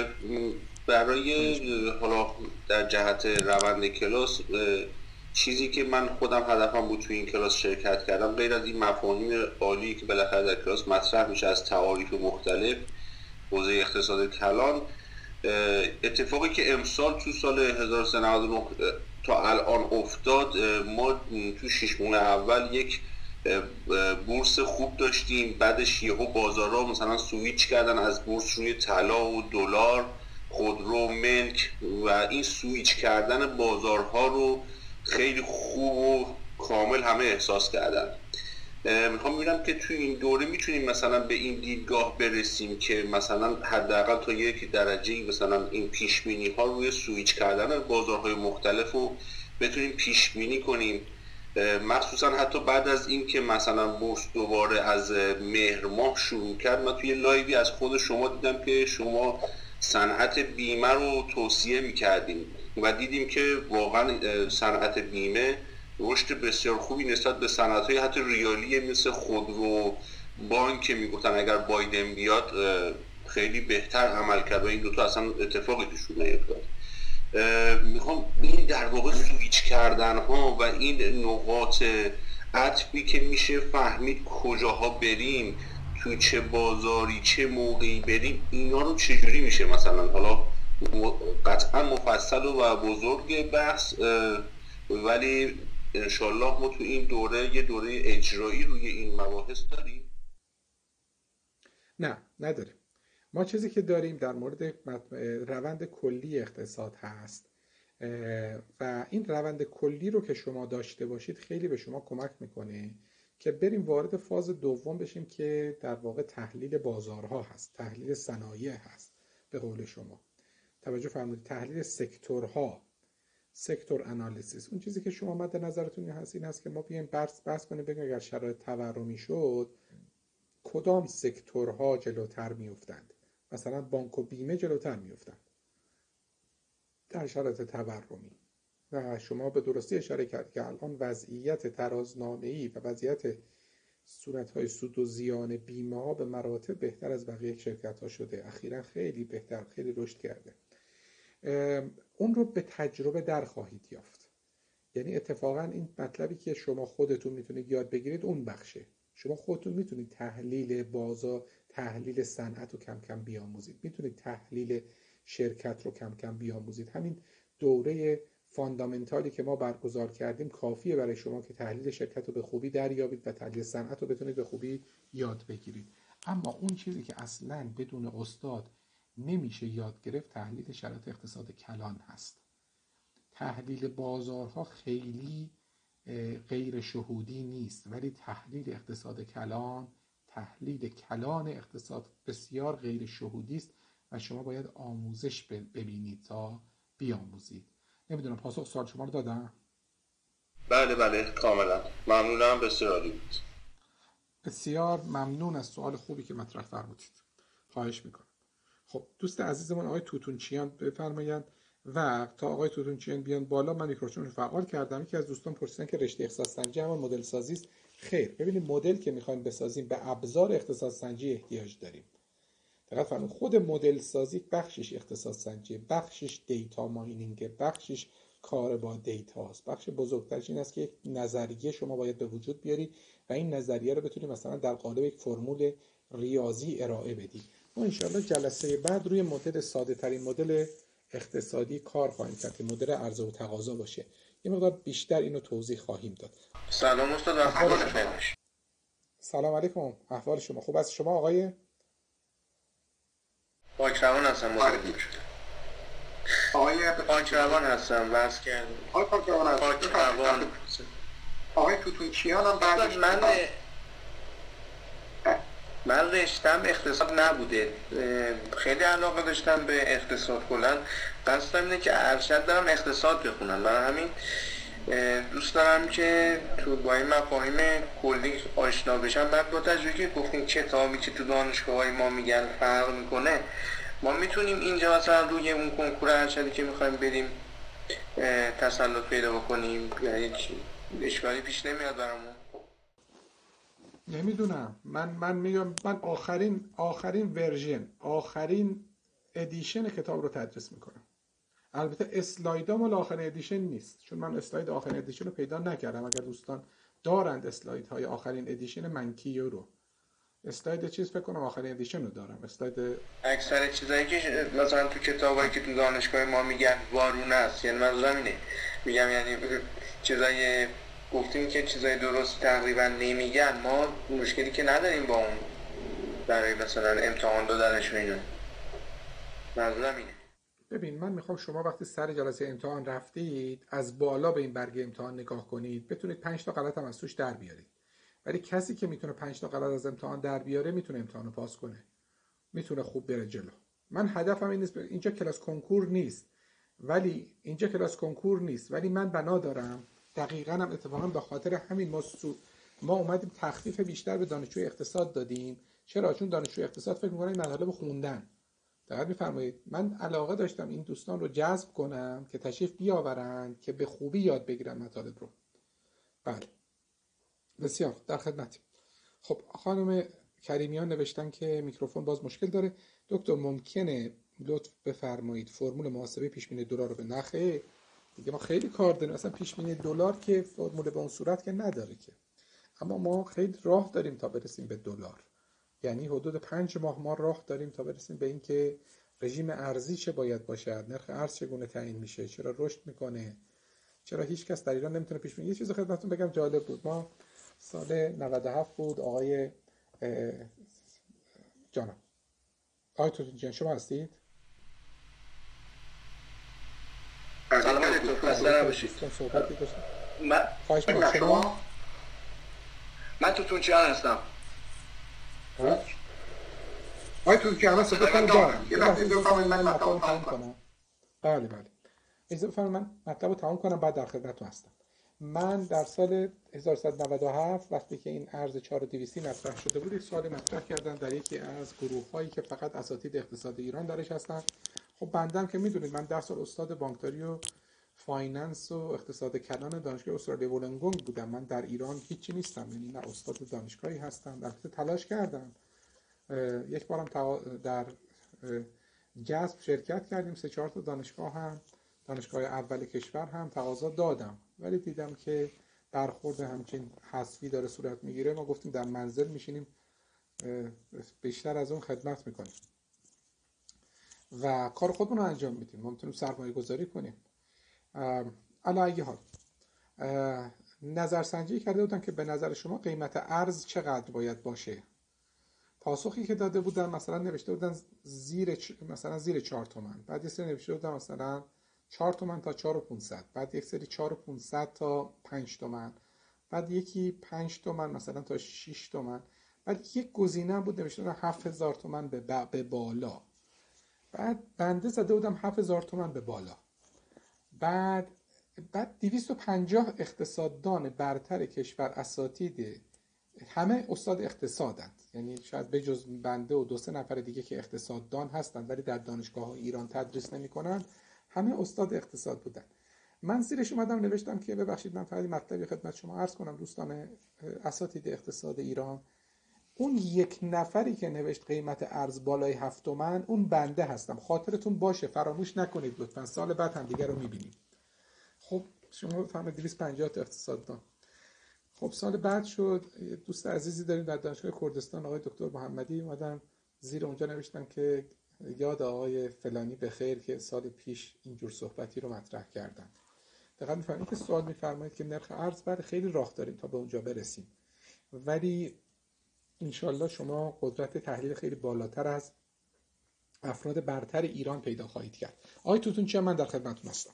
برای حالا در جهت روند کلاس چیزی که من خودم هدفم بود توی این کلاس شرکت کردم، غیر از این مفاهیم عالی که بالاخره در کلاس مطرح میشه از تعاریف مختلف حوزه اقتصاد کلان، اتفاقی که امسال تو سال 1399 تا الان افتاد، ما تو 6 ماه اول یک بورس خوب داشتیم، بعدش یهو بازارها مثلا سویچ کردن از بورس روی طلا و دلار، خودرو، ملک، و این سویچ کردن بازارها رو خیلی خوب و کامل همه احساس کردن. میخوام ببینم که توی این دوره میتونیم مثلا به این دیدگاه برسیم که مثلا حداقل تا یک درجه مثلا این پیش بینی ها روی سویچ کردن بازارهای مختلف رو بتونیم پیش بینی کنیم، مخصوصا حتی بعد از این که مثلا بورس دوباره از مهر ماه شروع کرد. من توی لایوی از خود شما دیدم که شما صنعت بیمه رو توصیه میکردیم و دیدیم که واقعا صنعت بیمه رشد بسیار خوبی نسبت به صنعت‌های حتی ریالی مثل خودرو، بانک که میگفتن اگر بایدن بیاد خیلی بهتر عمل کرد و این دوتا اصلا اتفاقی توشون نیفتاد. میخوام این در واقع سویچ کردن ها و این نقاط عطفی که میشه فهمید کجاها بریم، تو چه بازاری چه موقعی بریم، اینا رو چجوری میشه مثلا، حالا قطعا مفصل و بزرگ بحث، ولی انشالله ما تو این دوره یه دوره اجرایی روی این مباحث داریم؟ نه نداریم. ما چیزی که داریم در مورد روند کلی اقتصاد هست و این روند کلی رو که شما داشته باشید خیلی به شما کمک میکنه که بریم وارد فاز دوم بشیم که در واقع تحلیل بازارها هست، تحلیل صنایع هست. به قول شما توجه فرمودید، تحلیل سکتورها، سکتور انالیسیس. اون چیزی که شما مد نظرتون هست این هست که ما بیایم بحث کنیم بگیم اگر شرایط تورمی شد کدام سکتورها جلوتر میافتند. مثلا بانک و بیمه جلوتر میافتند در شرایط تورمی و شما به درستی اشاره کرد که الان وضعیت ترازنامه‌ای و وضعیت صورت‌های سود و زیان بیمه ها به مراتب بهتر از بقیه شرکت‌ها شده. اخیراً خیلی بهتر، خیلی رشد کرده. اون رو به تجربه در خواهید یافت. یعنی اتفاقا این مطلبی که شما خودتون میتونید یاد بگیرید اون بخشه. شما خودتون میتونید تحلیل بازار، تحلیل صنعت رو کم کم بیاموزید، میتونید تحلیل شرکت رو کم کم بیاموزید. همین دوره فاندامنتالی که ما برگزار کردیم کافیه برای شما که تحلیل شرکت رو به خوبی دریابید و تحلیل صنعت رو بتونید به خوبی یاد بگیرید. اما اون چیزی که اصلاً بدون استاد نمیشه یاد گرفت تحلیل شرایط اقتصاد کلان هست. تحلیل بازارها خیلی غیر شهودی نیست، ولی تحلیل اقتصاد کلان، تحلیل کلان اقتصاد بسیار غیر شهودی است و شما باید آموزش ببینید تا بیاموزید. نمیدونم پاسخ سوال شما رو دادم؟ بله کاملا ممنونم، بسیار عالی بود. بسیار ممنون از سوال خوبی که مطرح فرمودید، خواهش میکنم. خب دوست عزیزمون آقای توتونچیان بفرمایند و تا آقای توتونچیان بیان بالا من میکروفون رو فعال کردم. یکی از دوستان پرسیدن که رشته اقتصاد سنجی همون مدل سازی است. خیر، ببینید مدل که میخوایم بسازیم به ابزار اقتصاد سنجی احتیاج داریم. دقت فرمایید خود مدل سازی بخشش اقتصاد سنجی، بخشش دیتا ماینینگ، بخشش کار با دیتا است. بخش بزرگترش این است که یک نظریه شما باید به وجود بیارید و این نظریه رو بتونید مثلا در قالب یک فرمول ریاضی ارائه بدید. ما انشاءالله جلسه بعد روی مدل ساده ترین مدل اقتصادی کار خواهیم کرد که مدل عرضه و تقاضا باشه. یه مقدار بیشتر اینو توضیح خواهیم داد. سلام استاد، احوال شما؟ سلام علیکم، احوال شما خوب است؟ شما آقای پاکروان هستم. پاکروان هستم. بس کردم. پاکروان. آقای توتونچیان هم بعدش من رشتم اقتصاد نبوده، خیلی علاقه داشتم به اقتصاد کلا. قصدم اینه که ارشد دارم اقتصاد بخونم، برای همین دوست دارم که تو با این مفاهیم کلی آشنا بشم. بعد با تجربه که گفتیم کتابی که تو دانشگاه‌های ما میگن فرق میکنه، ما میتونیم اینجا مثلا روی اون کنکور ارشدی که میخوایم بریم تسلط پیدا بکنیم، یعنی اشکالی پیش نمیاد برامون. نمیدونم، من میگم من آخرین ورژن، آخرین ادیشن کتاب رو تدریس میکنم. البته اسلایدام مال آخرین ادیشن نیست، چون من اسلاید آخرین ادیشن رو پیدا نکردم. اگر دوستان دارند اسلاید های آخرین ادیشن منکیو رو، اسلاید چیز فکر کنم آخرین ادیشن رو دارم. اسلاید اکثر چیزایی که مثلا تو کتابایی که تو دانشگاه ما میگن وارونه است، یعنی منظورم اینه، میگم یعنی چیزای گفتیم که چیزای درست تقریبا نمیگن، ما مشکلی که نداریم با اون برای مثلا امتحان دادنش و اینا. منظورم اینه. ببین من میخوام شما وقتی سر جلسه امتحان رفتید از بالا به این برگه امتحان نگاه کنید، بتونید 5 تا غلط هم از توش در بیارید. ولی کسی که میتونه 5 تا غلط از امتحان در بیاره میتونه امتحان رو پاس کنه، میتونه خوب بره جلو. من هدفم این نیست، اینجا کلاس کنکور نیست، ولی من بنا دارم دقیقاً هم اتفاقا به خاطر همین ما اومدیم تخفیف بیشتر به دانشجوی اقتصاد دادیم. چرا؟ چون دانشجوی اقتصاد فکر می‌کنن این مطالب خوندن. دقیق می‌فرمایید. من علاقه داشتم این دوستان رو جذب کنم که تشریف بیاورند که به خوبی یاد بگیرن مطالب رو. بله بسیار در خدمتیم. خب خانم کریمیان نوشتن که میکروفون باز مشکل داره. دکتر ممکنه لطف بفرمایید فرمول محاسبه پیش بینی دلار رو به نخه دیگه ما خیلی کار داریم. اصلا پیش بینی دلار که فرمول به اون صورت که نداره که، اما ما خیلی راه داریم تا برسیم به دلار. یعنی حدود 5 ماه ما راه داریم تا برسیم به این که رژیم ارزی چه باید باشد، نرخ ارز چگونه تعیین میشه، چرا رشد میکنه، چرا هیچ کس در ایران نمیتونه پیش بینی. یه چیز خدمتتون بگم جالب بود. ما سال 97 بود آقای جانم آقای توتونچیان شما هستید؟ سلام علیکم، خسته نباشید. صحبتی داشتم. خواهش می‌کنم شما. من توتونچیان هستم. آقای توتونچیان صدا کنم دارم. یه لحظه بفرمایید من مطلب رو تمام کنم. بله اجازه بفرمایید من مطلب رو تمام کنم بعد در خدمتتون هستم. من در سال 1397 وقتی که این ارز 4200 مطرح شده بود یک سوال مطرح کردم در یکی از گروه‌هایی که فقط اساتید اقتصاد ایران درش هستن. خب بندم که میدونید من 10 سال استاد بانکداری و فایننس و اقتصاد کلان دانشگاه استرالیا وولنگونگ بودم. من در ایران هیچی نیستم، یعنی نه استاد دانشگاهی هستم. البته تلاش کردم، یک بارم در جذب شرکت کردیم، 3-4 تا دانشگاه هم دانشگاه اول کشور هم تقاضا دادم، ولی دیدم که برخورد همچین حذفی داره صورت میگیره. ما گفتیم در منزل میشینیم، بیشتر از اون خدمت میکنیم و کار خودمون رو انجام میدیم. ما میتونیم سرمایه گذاری کنیم. علی ای حال نظرسنجی کرده بودن که به نظر شما قیمت ارز چقدر باید باشه. پاسخی که داده بودن مثلا نوشته بودن زیر 4 تومن، بعد یه سری نوشته بودن مثلا 4 تومن تا 4500، بعد یک سری 4500 تا 5 تومن، بعد یکی 5 تومن مثلا تا 6 تومن، بعد یک گزینه بود نوشته بودن 7000 تومن به بالا، بعد بنده زده بودم 7000 تومن به بالا. بعد 250 اقتصاددان برتر کشور اساتید همه استاد اقتصادند، یعنی شاید بجز بنده و 2-3 نفر دیگه که اقتصاددان هستند ولی در دانشگاه ایران تدریس نمی‌کنن، همه استاد اقتصاد بودن. من زیرش اومدم نوشتم که ببخشید من فقط مطلبی خدمت شما عرض کنم دوستان اساتید اقتصاد ایران، اون یک نفری که نوشت قیمت ارز بالای 7 تومن اون بنده هستم، خاطرتون باشه، فراموش نکنید لطفا، سال بعد هم دیگه رو می‌بینیم. خب شما بفرمایید 250 تا اقتصاددان. خب سال بعد شد، دوست عزیزی داریم در دانشگاه کردستان آقای دکتر محمدی، اومدن زیر اونجا نوشتن که یاد آقای فلانی به خیر که سال پیش اینجور صحبتی رو مطرح کردن. دقیقاً می‌فهمید که سوال می‌فرمایید که نرخ ارز بعد خیلی راه داریم تا به اونجا برسیم، ولی انشالله شما قدرت تحلیل خیلی بالاتر از افراد برتر ایران پیدا خواهید کرد. آقای توتون چه، من در خدمتتون هستم.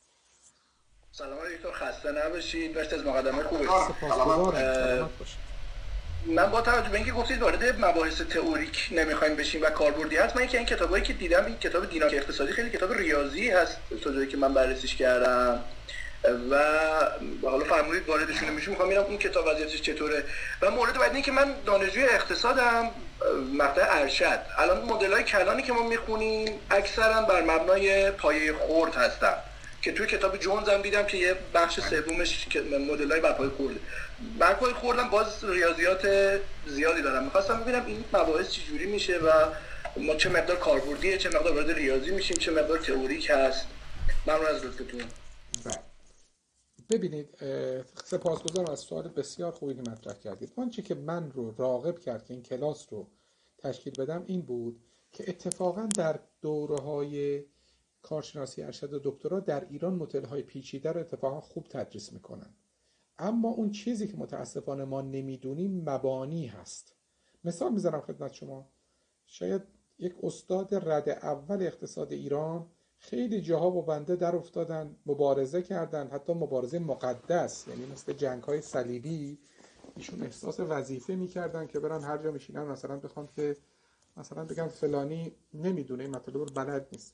سلام علیکم، خسته نباشید، مرسی از مقدمه خوبه. سپاسگزارم، سلامت باشید. من با توجه به اینکه گفتید وارد مباحث تئوریک نمیخوایم بشیم و کاربردی هست، من این کتابایی که دیدم، این کتاب دینامیک اقتصادی خیلی کتاب ریاضی هست تا جایی که من بررسیش کردم و حالا فرمودید واردشون نمیشیم، میخوام ببینم اون کتاب وضعیتش چطوره. و مورد بعد اینه که من دانشجوی اقتصادم، مقطع ارشد. الان مدل‌های کلانی که ما میخونیم اکثرا بر مبنای پایه خرد هستن که توی کتاب جونز هم دیدم که یه بخش سومش مدل‌های بر پایه خرده. بر پایه خوردم باز ریاضیات زیادی دارم. می‌خواستم ببینم این مباحث چجوری میشه و ما چه مقدار کاربردیه، چه مقدار وارد ریاضی میشیم، چه مقدار تئوریک هست. ممنون از لطفتون. ببینید، سپاسگزارم از سوال بسیار خوبی که مطرح کردید. آنچه که من رو راغب کرد که این کلاس رو تشکیل بدم این بود که اتفاقا در دوره‌های کارشناسی ارشد و دکترا در ایران مدل‌های پیچیده رو اتفاقا خوب تدریس میکنن، اما اون چیزی که متاسفانه ما نمیدونیم مبانی هست. مثال میزنم خدمت شما، شاید یک استاد رد اول اقتصاد ایران خیلی جاها با بنده در افتادن، مبارزه کردن، حتی مبارزه مقدس، یعنی مثل جنگ‌های صلیبی ایشون احساس وظیفه میکردن که برن هر جا میشینن مثلا بخوان که مثلا بگن فلانی نمیدونه این مطلب رو بلد نیست.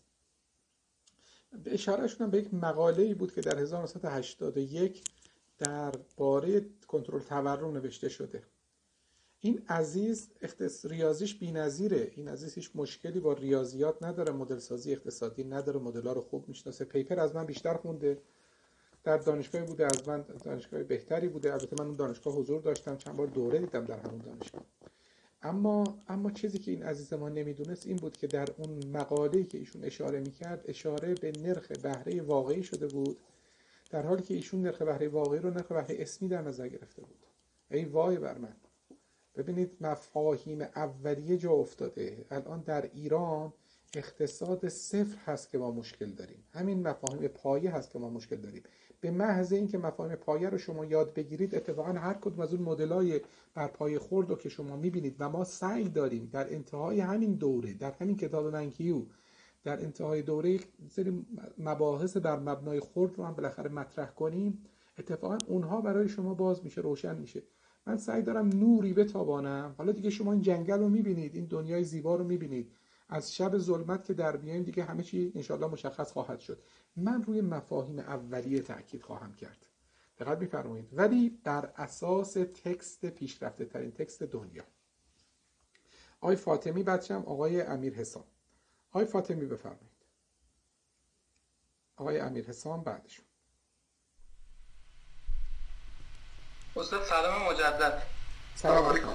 به اشاره شدم به یک مقاله‌ای بود که در 1981 در باره کنترل تورم نوشته شده. این عزیز ریاضیش بی‌نظیره، این عزیز هیچ مشکلی با ریاضیات نداره، مدل سازی اقتصادی نداره، مدل‌ها رو خوب میشناسه، پیپر از من بیشتر خونده، در دانشگاهی بوده از من، دانشگاه بهتری بوده، البته من اون دانشگاه حضور داشتم، چند بار دوره دیدم در همون دانشگاه. اما چیزی که این عزیز ما نمیدونست این بود که در اون مقاله‌ای که ایشون اشاره میکرد اشاره به نرخ بهره واقعی شده بود، در حالی که ایشون نرخ بهره واقعی رو نرخ بهره اسمی در نظر گرفته بود. ای وای بر من. ببینید مفاهیم اولیه جا افتاده. الان در ایران اقتصاد صفر هست که ما مشکل داریم، همین مفاهیم پایه هست که ما مشکل داریم. به محض اینکه مفاهیم پایه رو شما یاد بگیرید، اتفاقا هر کدوم از اون مدل‌های بر پایه خرد رو که شما می‌بینید و ما سعی داریم در انتهای همین دوره، در همین کتاب منکیو در انتهای دوره سری مباحث بر مبنای خرد رو هم بالاخره مطرح کنیم، اتفاقا اونها برای شما باز میشه، روشن میشه. من سعی دارم نوری بتابانم. حالا دیگه شما این جنگل رو می‌بینید، این دنیای زیبا رو می‌بینید، از شب ظلمت که در بیایم دیگه همه چی انشالله مشخص خواهد شد. من روی مفاهیم اولیه تأکید خواهم کرد، دقت می‌فرمایید، ولی بر اساس تکست پیشرفته ترین تکست دنیا. آقای فاطمی بعدشم آقای امیر حسام. آقای فاطمی بفرمایید. آقای امیر حسام بعدشون. استاد سلام مجدد. سلام علیکم.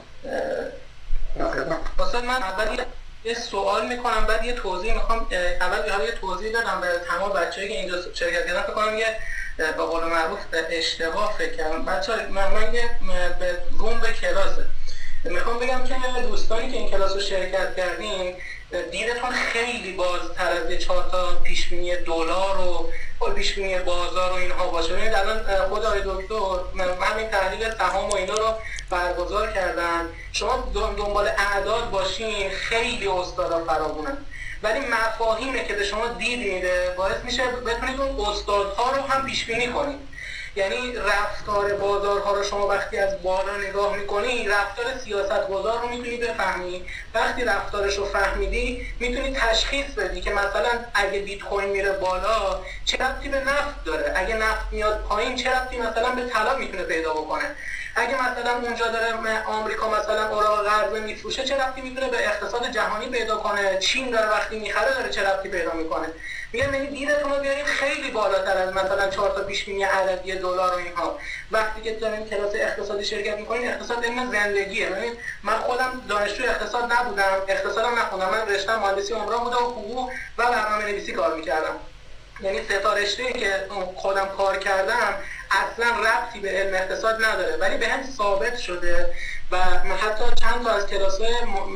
استاد من اول یه سوال میکنم بعد یه توضیح میخوام. اول یه توضیح بدم به تمام بچه‌ای که اینجا شرکت کردن. فکر کنم یه به قول معروف اشتباه فکر کردم. بچه‌ها من یه به روم به کلاسه. میخوام بگم که دوستانی که این کلاس رو شرکت کردین دیدتون خیلی بازتر از 4 تا پیش‌بینی دلار و پیش بینی بازار و اینها باشه. ببینید الان خود آقای دکتر همین تحلیل سهام و اینا رو برگزار کردن، شما دنبال اعداد باشین خیلی استادا فراوونن، ولی مفاهیمی که به شما دید میده باعث میشه بتونید اون استادها رو هم پیش بینی کنید. یعنی رفتار بازارها رو شما وقتی از بالا نگاه میکنی، رفتار سیاستگزار رو میتونی بفهمی. وقتی رفتارش رو فهمیدی میتونی تشخیص بدی که مثلا اگه بیت کوین میره بالا چه ربطی به نفت داره، اگه نفت میاد پایین چه ربطی مثلا به طلا میتونه پیدا بکنه، اگه مثلا اونجا داره آمریکا مثلا اوراق قرضه میفروشه چه ربطی میتونه به اقتصاد جهانی پیدا کنه، چین داره وقتی میخره داره چه ربطی پیدا میکنه. میگم یعنی دیدتون رو بیارین خیلی بالاتر از مثلا 4 تا پیش بینی عددی دلار و اینها. وقتی که دارین کلاس اقتصادی شرکت میکنین، اقتصاد علم زندگیه. ببین من خودم دانشجوی اقتصاد نبودم، اقتصادم نخوندم، من رشته مهندسی عمران بوده و حقوق و برنامه‌نویسی کار میکردم. یعنی سه تا رشته‌ای که خودم کار کردم اصلا ربطی به علم اقتصاد نداره، ولی به هم ثابت شده و حتی چند تا از کلاس‌های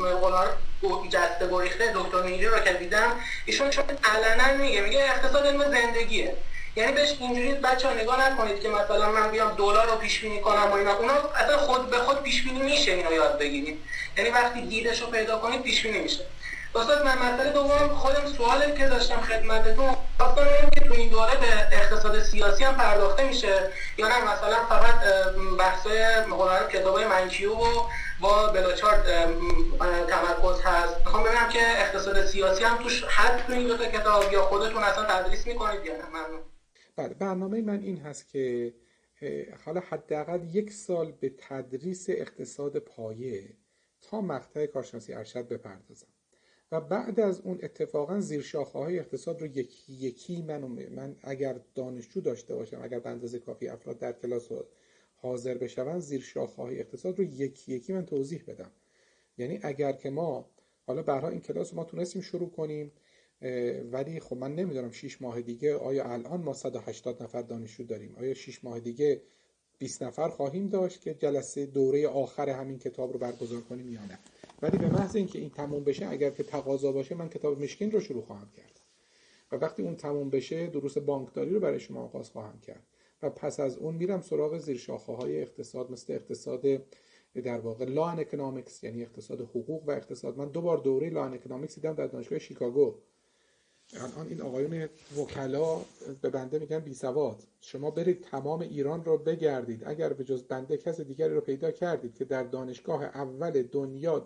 جسته گریخته دکتر میری رو که دیدم، ایشون علنا میگه اقتصاد علم زندگیه. یعنی بهش اینجوری بچه‌ها نگاه نکنید که مثلا من بیام دلار رو پیش بینی کنم و اینا، اونا اصلا خود به خود پیش بینی میشه، اینو یاد بگیرید. یعنی وقتی دیدش رو پیدا کنید پیش بینی میشه. استاد من مسئله دوم خودم سوالی که داشتم خدمتتون، خواستم ببینم که تو این دوره به اقتصاد سیاسی هم پرداخته میشه یا نه مثلا فقط بحث‌های مقالات کتابای منکیو و با بلاچارت تمرکز هست. میخوام ببینم که اقتصاد سیاسی هم توش حد تو این دو تا کتاب یا خودتون اصلا تدریس میکنید یا نه؟ ممنون. بله، برنامه من این هست که حالا حداقل 1 سال به تدریس اقتصاد پایه تا مقطع کارشناسی ارشد بپردازم و بعد از اون اتفاقا زیر شاخه‌های اقتصاد رو یکی یکی من اگر دانشجو داشته باشم، اگر به اندازه کافی افراد در کلاس حاضر بشون، زیر شاخه‌های اقتصاد رو یکی یکی من توضیح بدم. یعنی اگر که ما حالا برای این کلاس ما تونستیم شروع کنیم، ولی خب من نمیدونم 6 ماه دیگه آیا الان ما 180 نفر دانشجو داریم، آیا 6 ماه دیگه 20 نفر خواهیم داشت که جلسه دوره آخر همین کتاب رو برگزار کنیم یا نه. ولی به محض اینکه این تموم بشه، اگر که تقاضا باشه، من کتاب مشکین رو شروع خواهم کرد و وقتی اون تموم بشه دروس بانکداری رو برای شما آغاز خواهم کرد و پس از اون میرم سراغ زیر شاخه‌های اقتصاد مثل اقتصاد در واقع لا ان اکونومیکس، یعنی اقتصاد حقوق و اقتصاد. من 2 بار دوره لا ان اکونومیکس دیدم در دانشگاه شیکاگو. الان این آقایون وکلا به بنده میگن بی سواد. شما برید تمام ایران رو بگردید، اگر به جز بنده کس دیگری رو پیدا کردید که در دانشگاه اول دنیا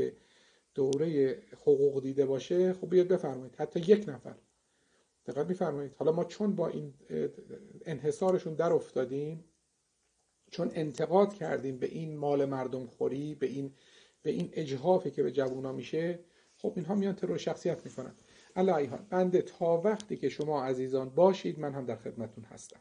دوره حقوق دیده باشه، خب بیاد بفرمایید، حتی 1 نفر. دقت می‌فرمایید. حالا ما چون با این انحصارشون در افتادیم، چون انتقاد کردیم به این مال مردم خوری، به این اجحافی که به جوونا میشه، خب اینها میان ترور شخصیت میکنن. علی حال بنده تا وقتی که شما عزیزان باشید من هم در خدمتتون هستم.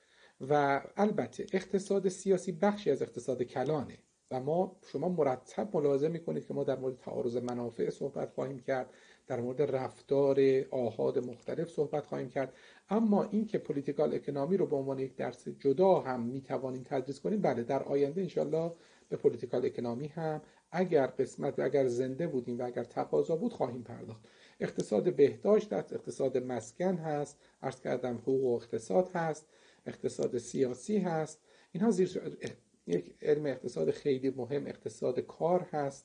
و البته اقتصاد سیاسی بخشی از اقتصاد کلانه و شما مرتب ملاحظه میکنید که ما در مورد تعارض منافع صحبت خواهیم کرد، در مورد رفتار آحاد مختلف صحبت خواهیم کرد. اما این که پولیتیکال اکونومی رو به عنوان یک درس جدا هم میتوانیم تدریس کنیم، بله، در آینده انشالله به پولیتیکال اکونومی هم اگر زنده بودیم و اگر تقاضا بود خواهیم پرداخت. اقتصاد بهداشت هست، اقتصاد مسکن هست، عرض کردم حقوق و اقتصاد هست، اقتصاد سیاسی هست. اینها یک علم اقتصاد خیلی مهم اقتصاد کار هست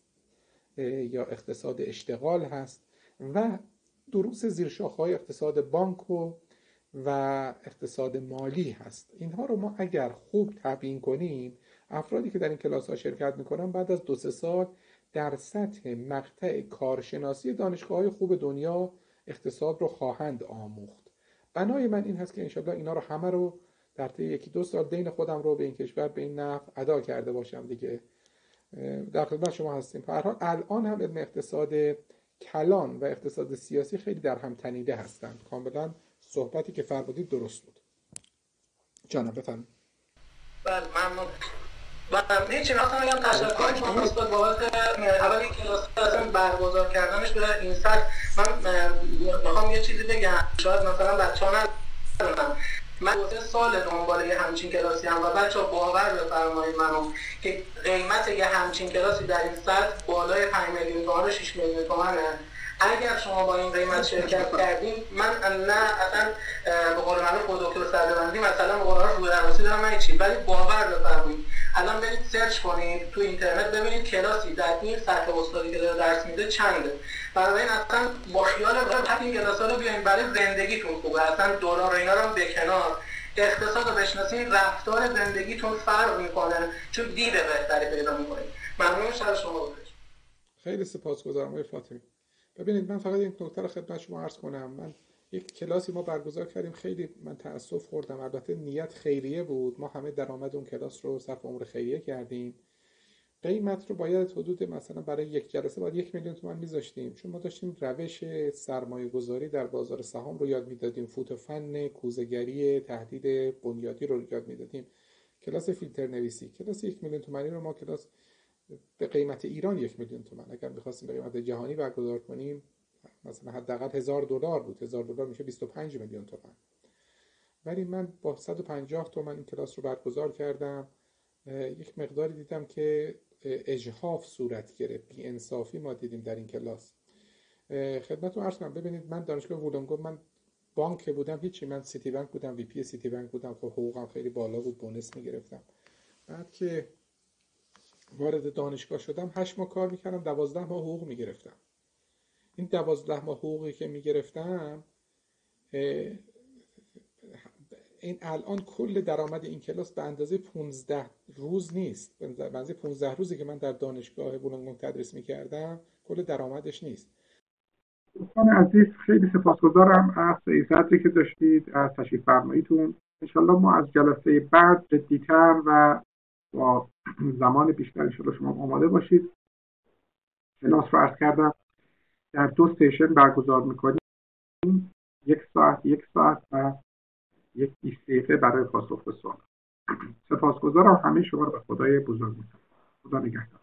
یا اقتصاد اشتغال هست و دروس زیرشاخه‌های اقتصاد بانک و اقتصاد مالی هست. اینها رو ما اگر خوب تبیین کنیم، افرادی که در این کلاس ها شرکت میکنن بعد از 2-3 سال در سطح مقطع کارشناسی دانشگاه‌های خوب دنیا اقتصاد رو خواهند آموخت. بنای من این هست که انشالله اینا رو همه رو در طی 1-2 سال دین خودم رو به این کشور به این نفع ادا کرده باشم دیگه. در خدمت شما هستیم. به هر حال الان هم علم اقتصاد کلان و اقتصاد سیاسی خیلی در هم تنیده هستند. کاملا صحبتی که فرمودید درست بود. جانم بفرمایید. بله ممنون. هیچی نخواهم بگم تشکر کنم استاد بابت اولی کلاس لازم برگزار کردنش به این سطح. من میخوام یه چیزی بگم، شاید مثلا بچه‌ها ندونن. من 2 سال دنبال یه همچین کلاسی هم و بچه‌ها باور بفرمایید منو که قیمت یه همچین کلاسی در این سطح بالای 5 میلیون تومان و 6 میلیون تومانه. اگر شما با این قیمت شرکت کردین، من نه اصلا به قول معروف با دکتر صدربندی مثلا به قول معروف رو درواسی دارم من چی، ولی باور بفرمایید الان برید سرچ کنید تو اینترنت ببینید کلاسی در این سطح استادی که داره درس میده چنده. بنابراین اصلا با خیال راحت این کلاس‌ها رو بیاین برای زندگیتون خوبه، اصلا دلار و اینا رو به کنار، اقتصاد رو بشناسید، رفتار زندگیتون فرق میکنه چون دید بهتری پیدا میکنید. ممنون از شما بود. خیلی سپاسگزارم آقای فاطمی. ببینید من فقط یک نکته رو خدمت شما عرض کنم. من یک کلاسی ما برگزار کردیم، خیلی من تأسف خوردم، البته نیت خیریه بود، ما همه درآمد اون کلاس رو صرف امور خیریه کردیم. قیمت رو باید حدود مثلا برای یک جلسه باید 1 میلیون تومان میذاشتیم، چون ما داشتیم روش سرمایه گذاری در بازار سهام رو یاد میدادیم، فوت و فن کوزه‌گری تهدید بنیادی رو یاد میدادیم، کلاس فیلتر نویسی. کلاس 1 میلیون تومانی رو ما کلاس به قیمت ایران 1 میلیون تومان، اگر می‌خواستیم به قیمت جهانی برگزار کنیم مثلا حداقل $1000 بود، $1000 میشه 25 میلیون تومان. ولی من با 150 تومان این کلاس رو برگزار کردم. یک مقداری دیدم که اجحاف صورت گرفت، بی انصافی ما دیدیم در این کلاس. خدمتتون عرض کنم، ببینید من دانشگاه وولونگو، من بانک بودم هیچی، من سیتی بانک بودم، وی پی سیتی بانک بودم، خب حقوقم خیلی بالا بود، بونس میگرفتم. بعد که وارد دانشگاه شدم 8 ماه کار میکردم، 12 ماه حقوق میگرفتم. این 12 ماه حقوقی که میگرفتم، این الان کل درآمد این کلاس به اندازه 15 روز نیست، به اندازه 15 روزی که من در دانشگاه وولونگو تدریس میکردم کل درآمدش نیست. دوستان عزیز خیلی سپاسگزارم از عزتی که داشتید، از تشریف فرماییتون. انشالله ما از جلسه بعد جدی‌تر و با زمان بیشتر انشالله شما آماده باشید. کلاس رو عرض کردم در 2 سشن برگزار میکنیم، 1 ساعت و 20 دقیقه برای پاسخ به سوال. سپاسگزارم، همه شما رو به خدای بزرگ می‌سپارم. خدا نگهدار.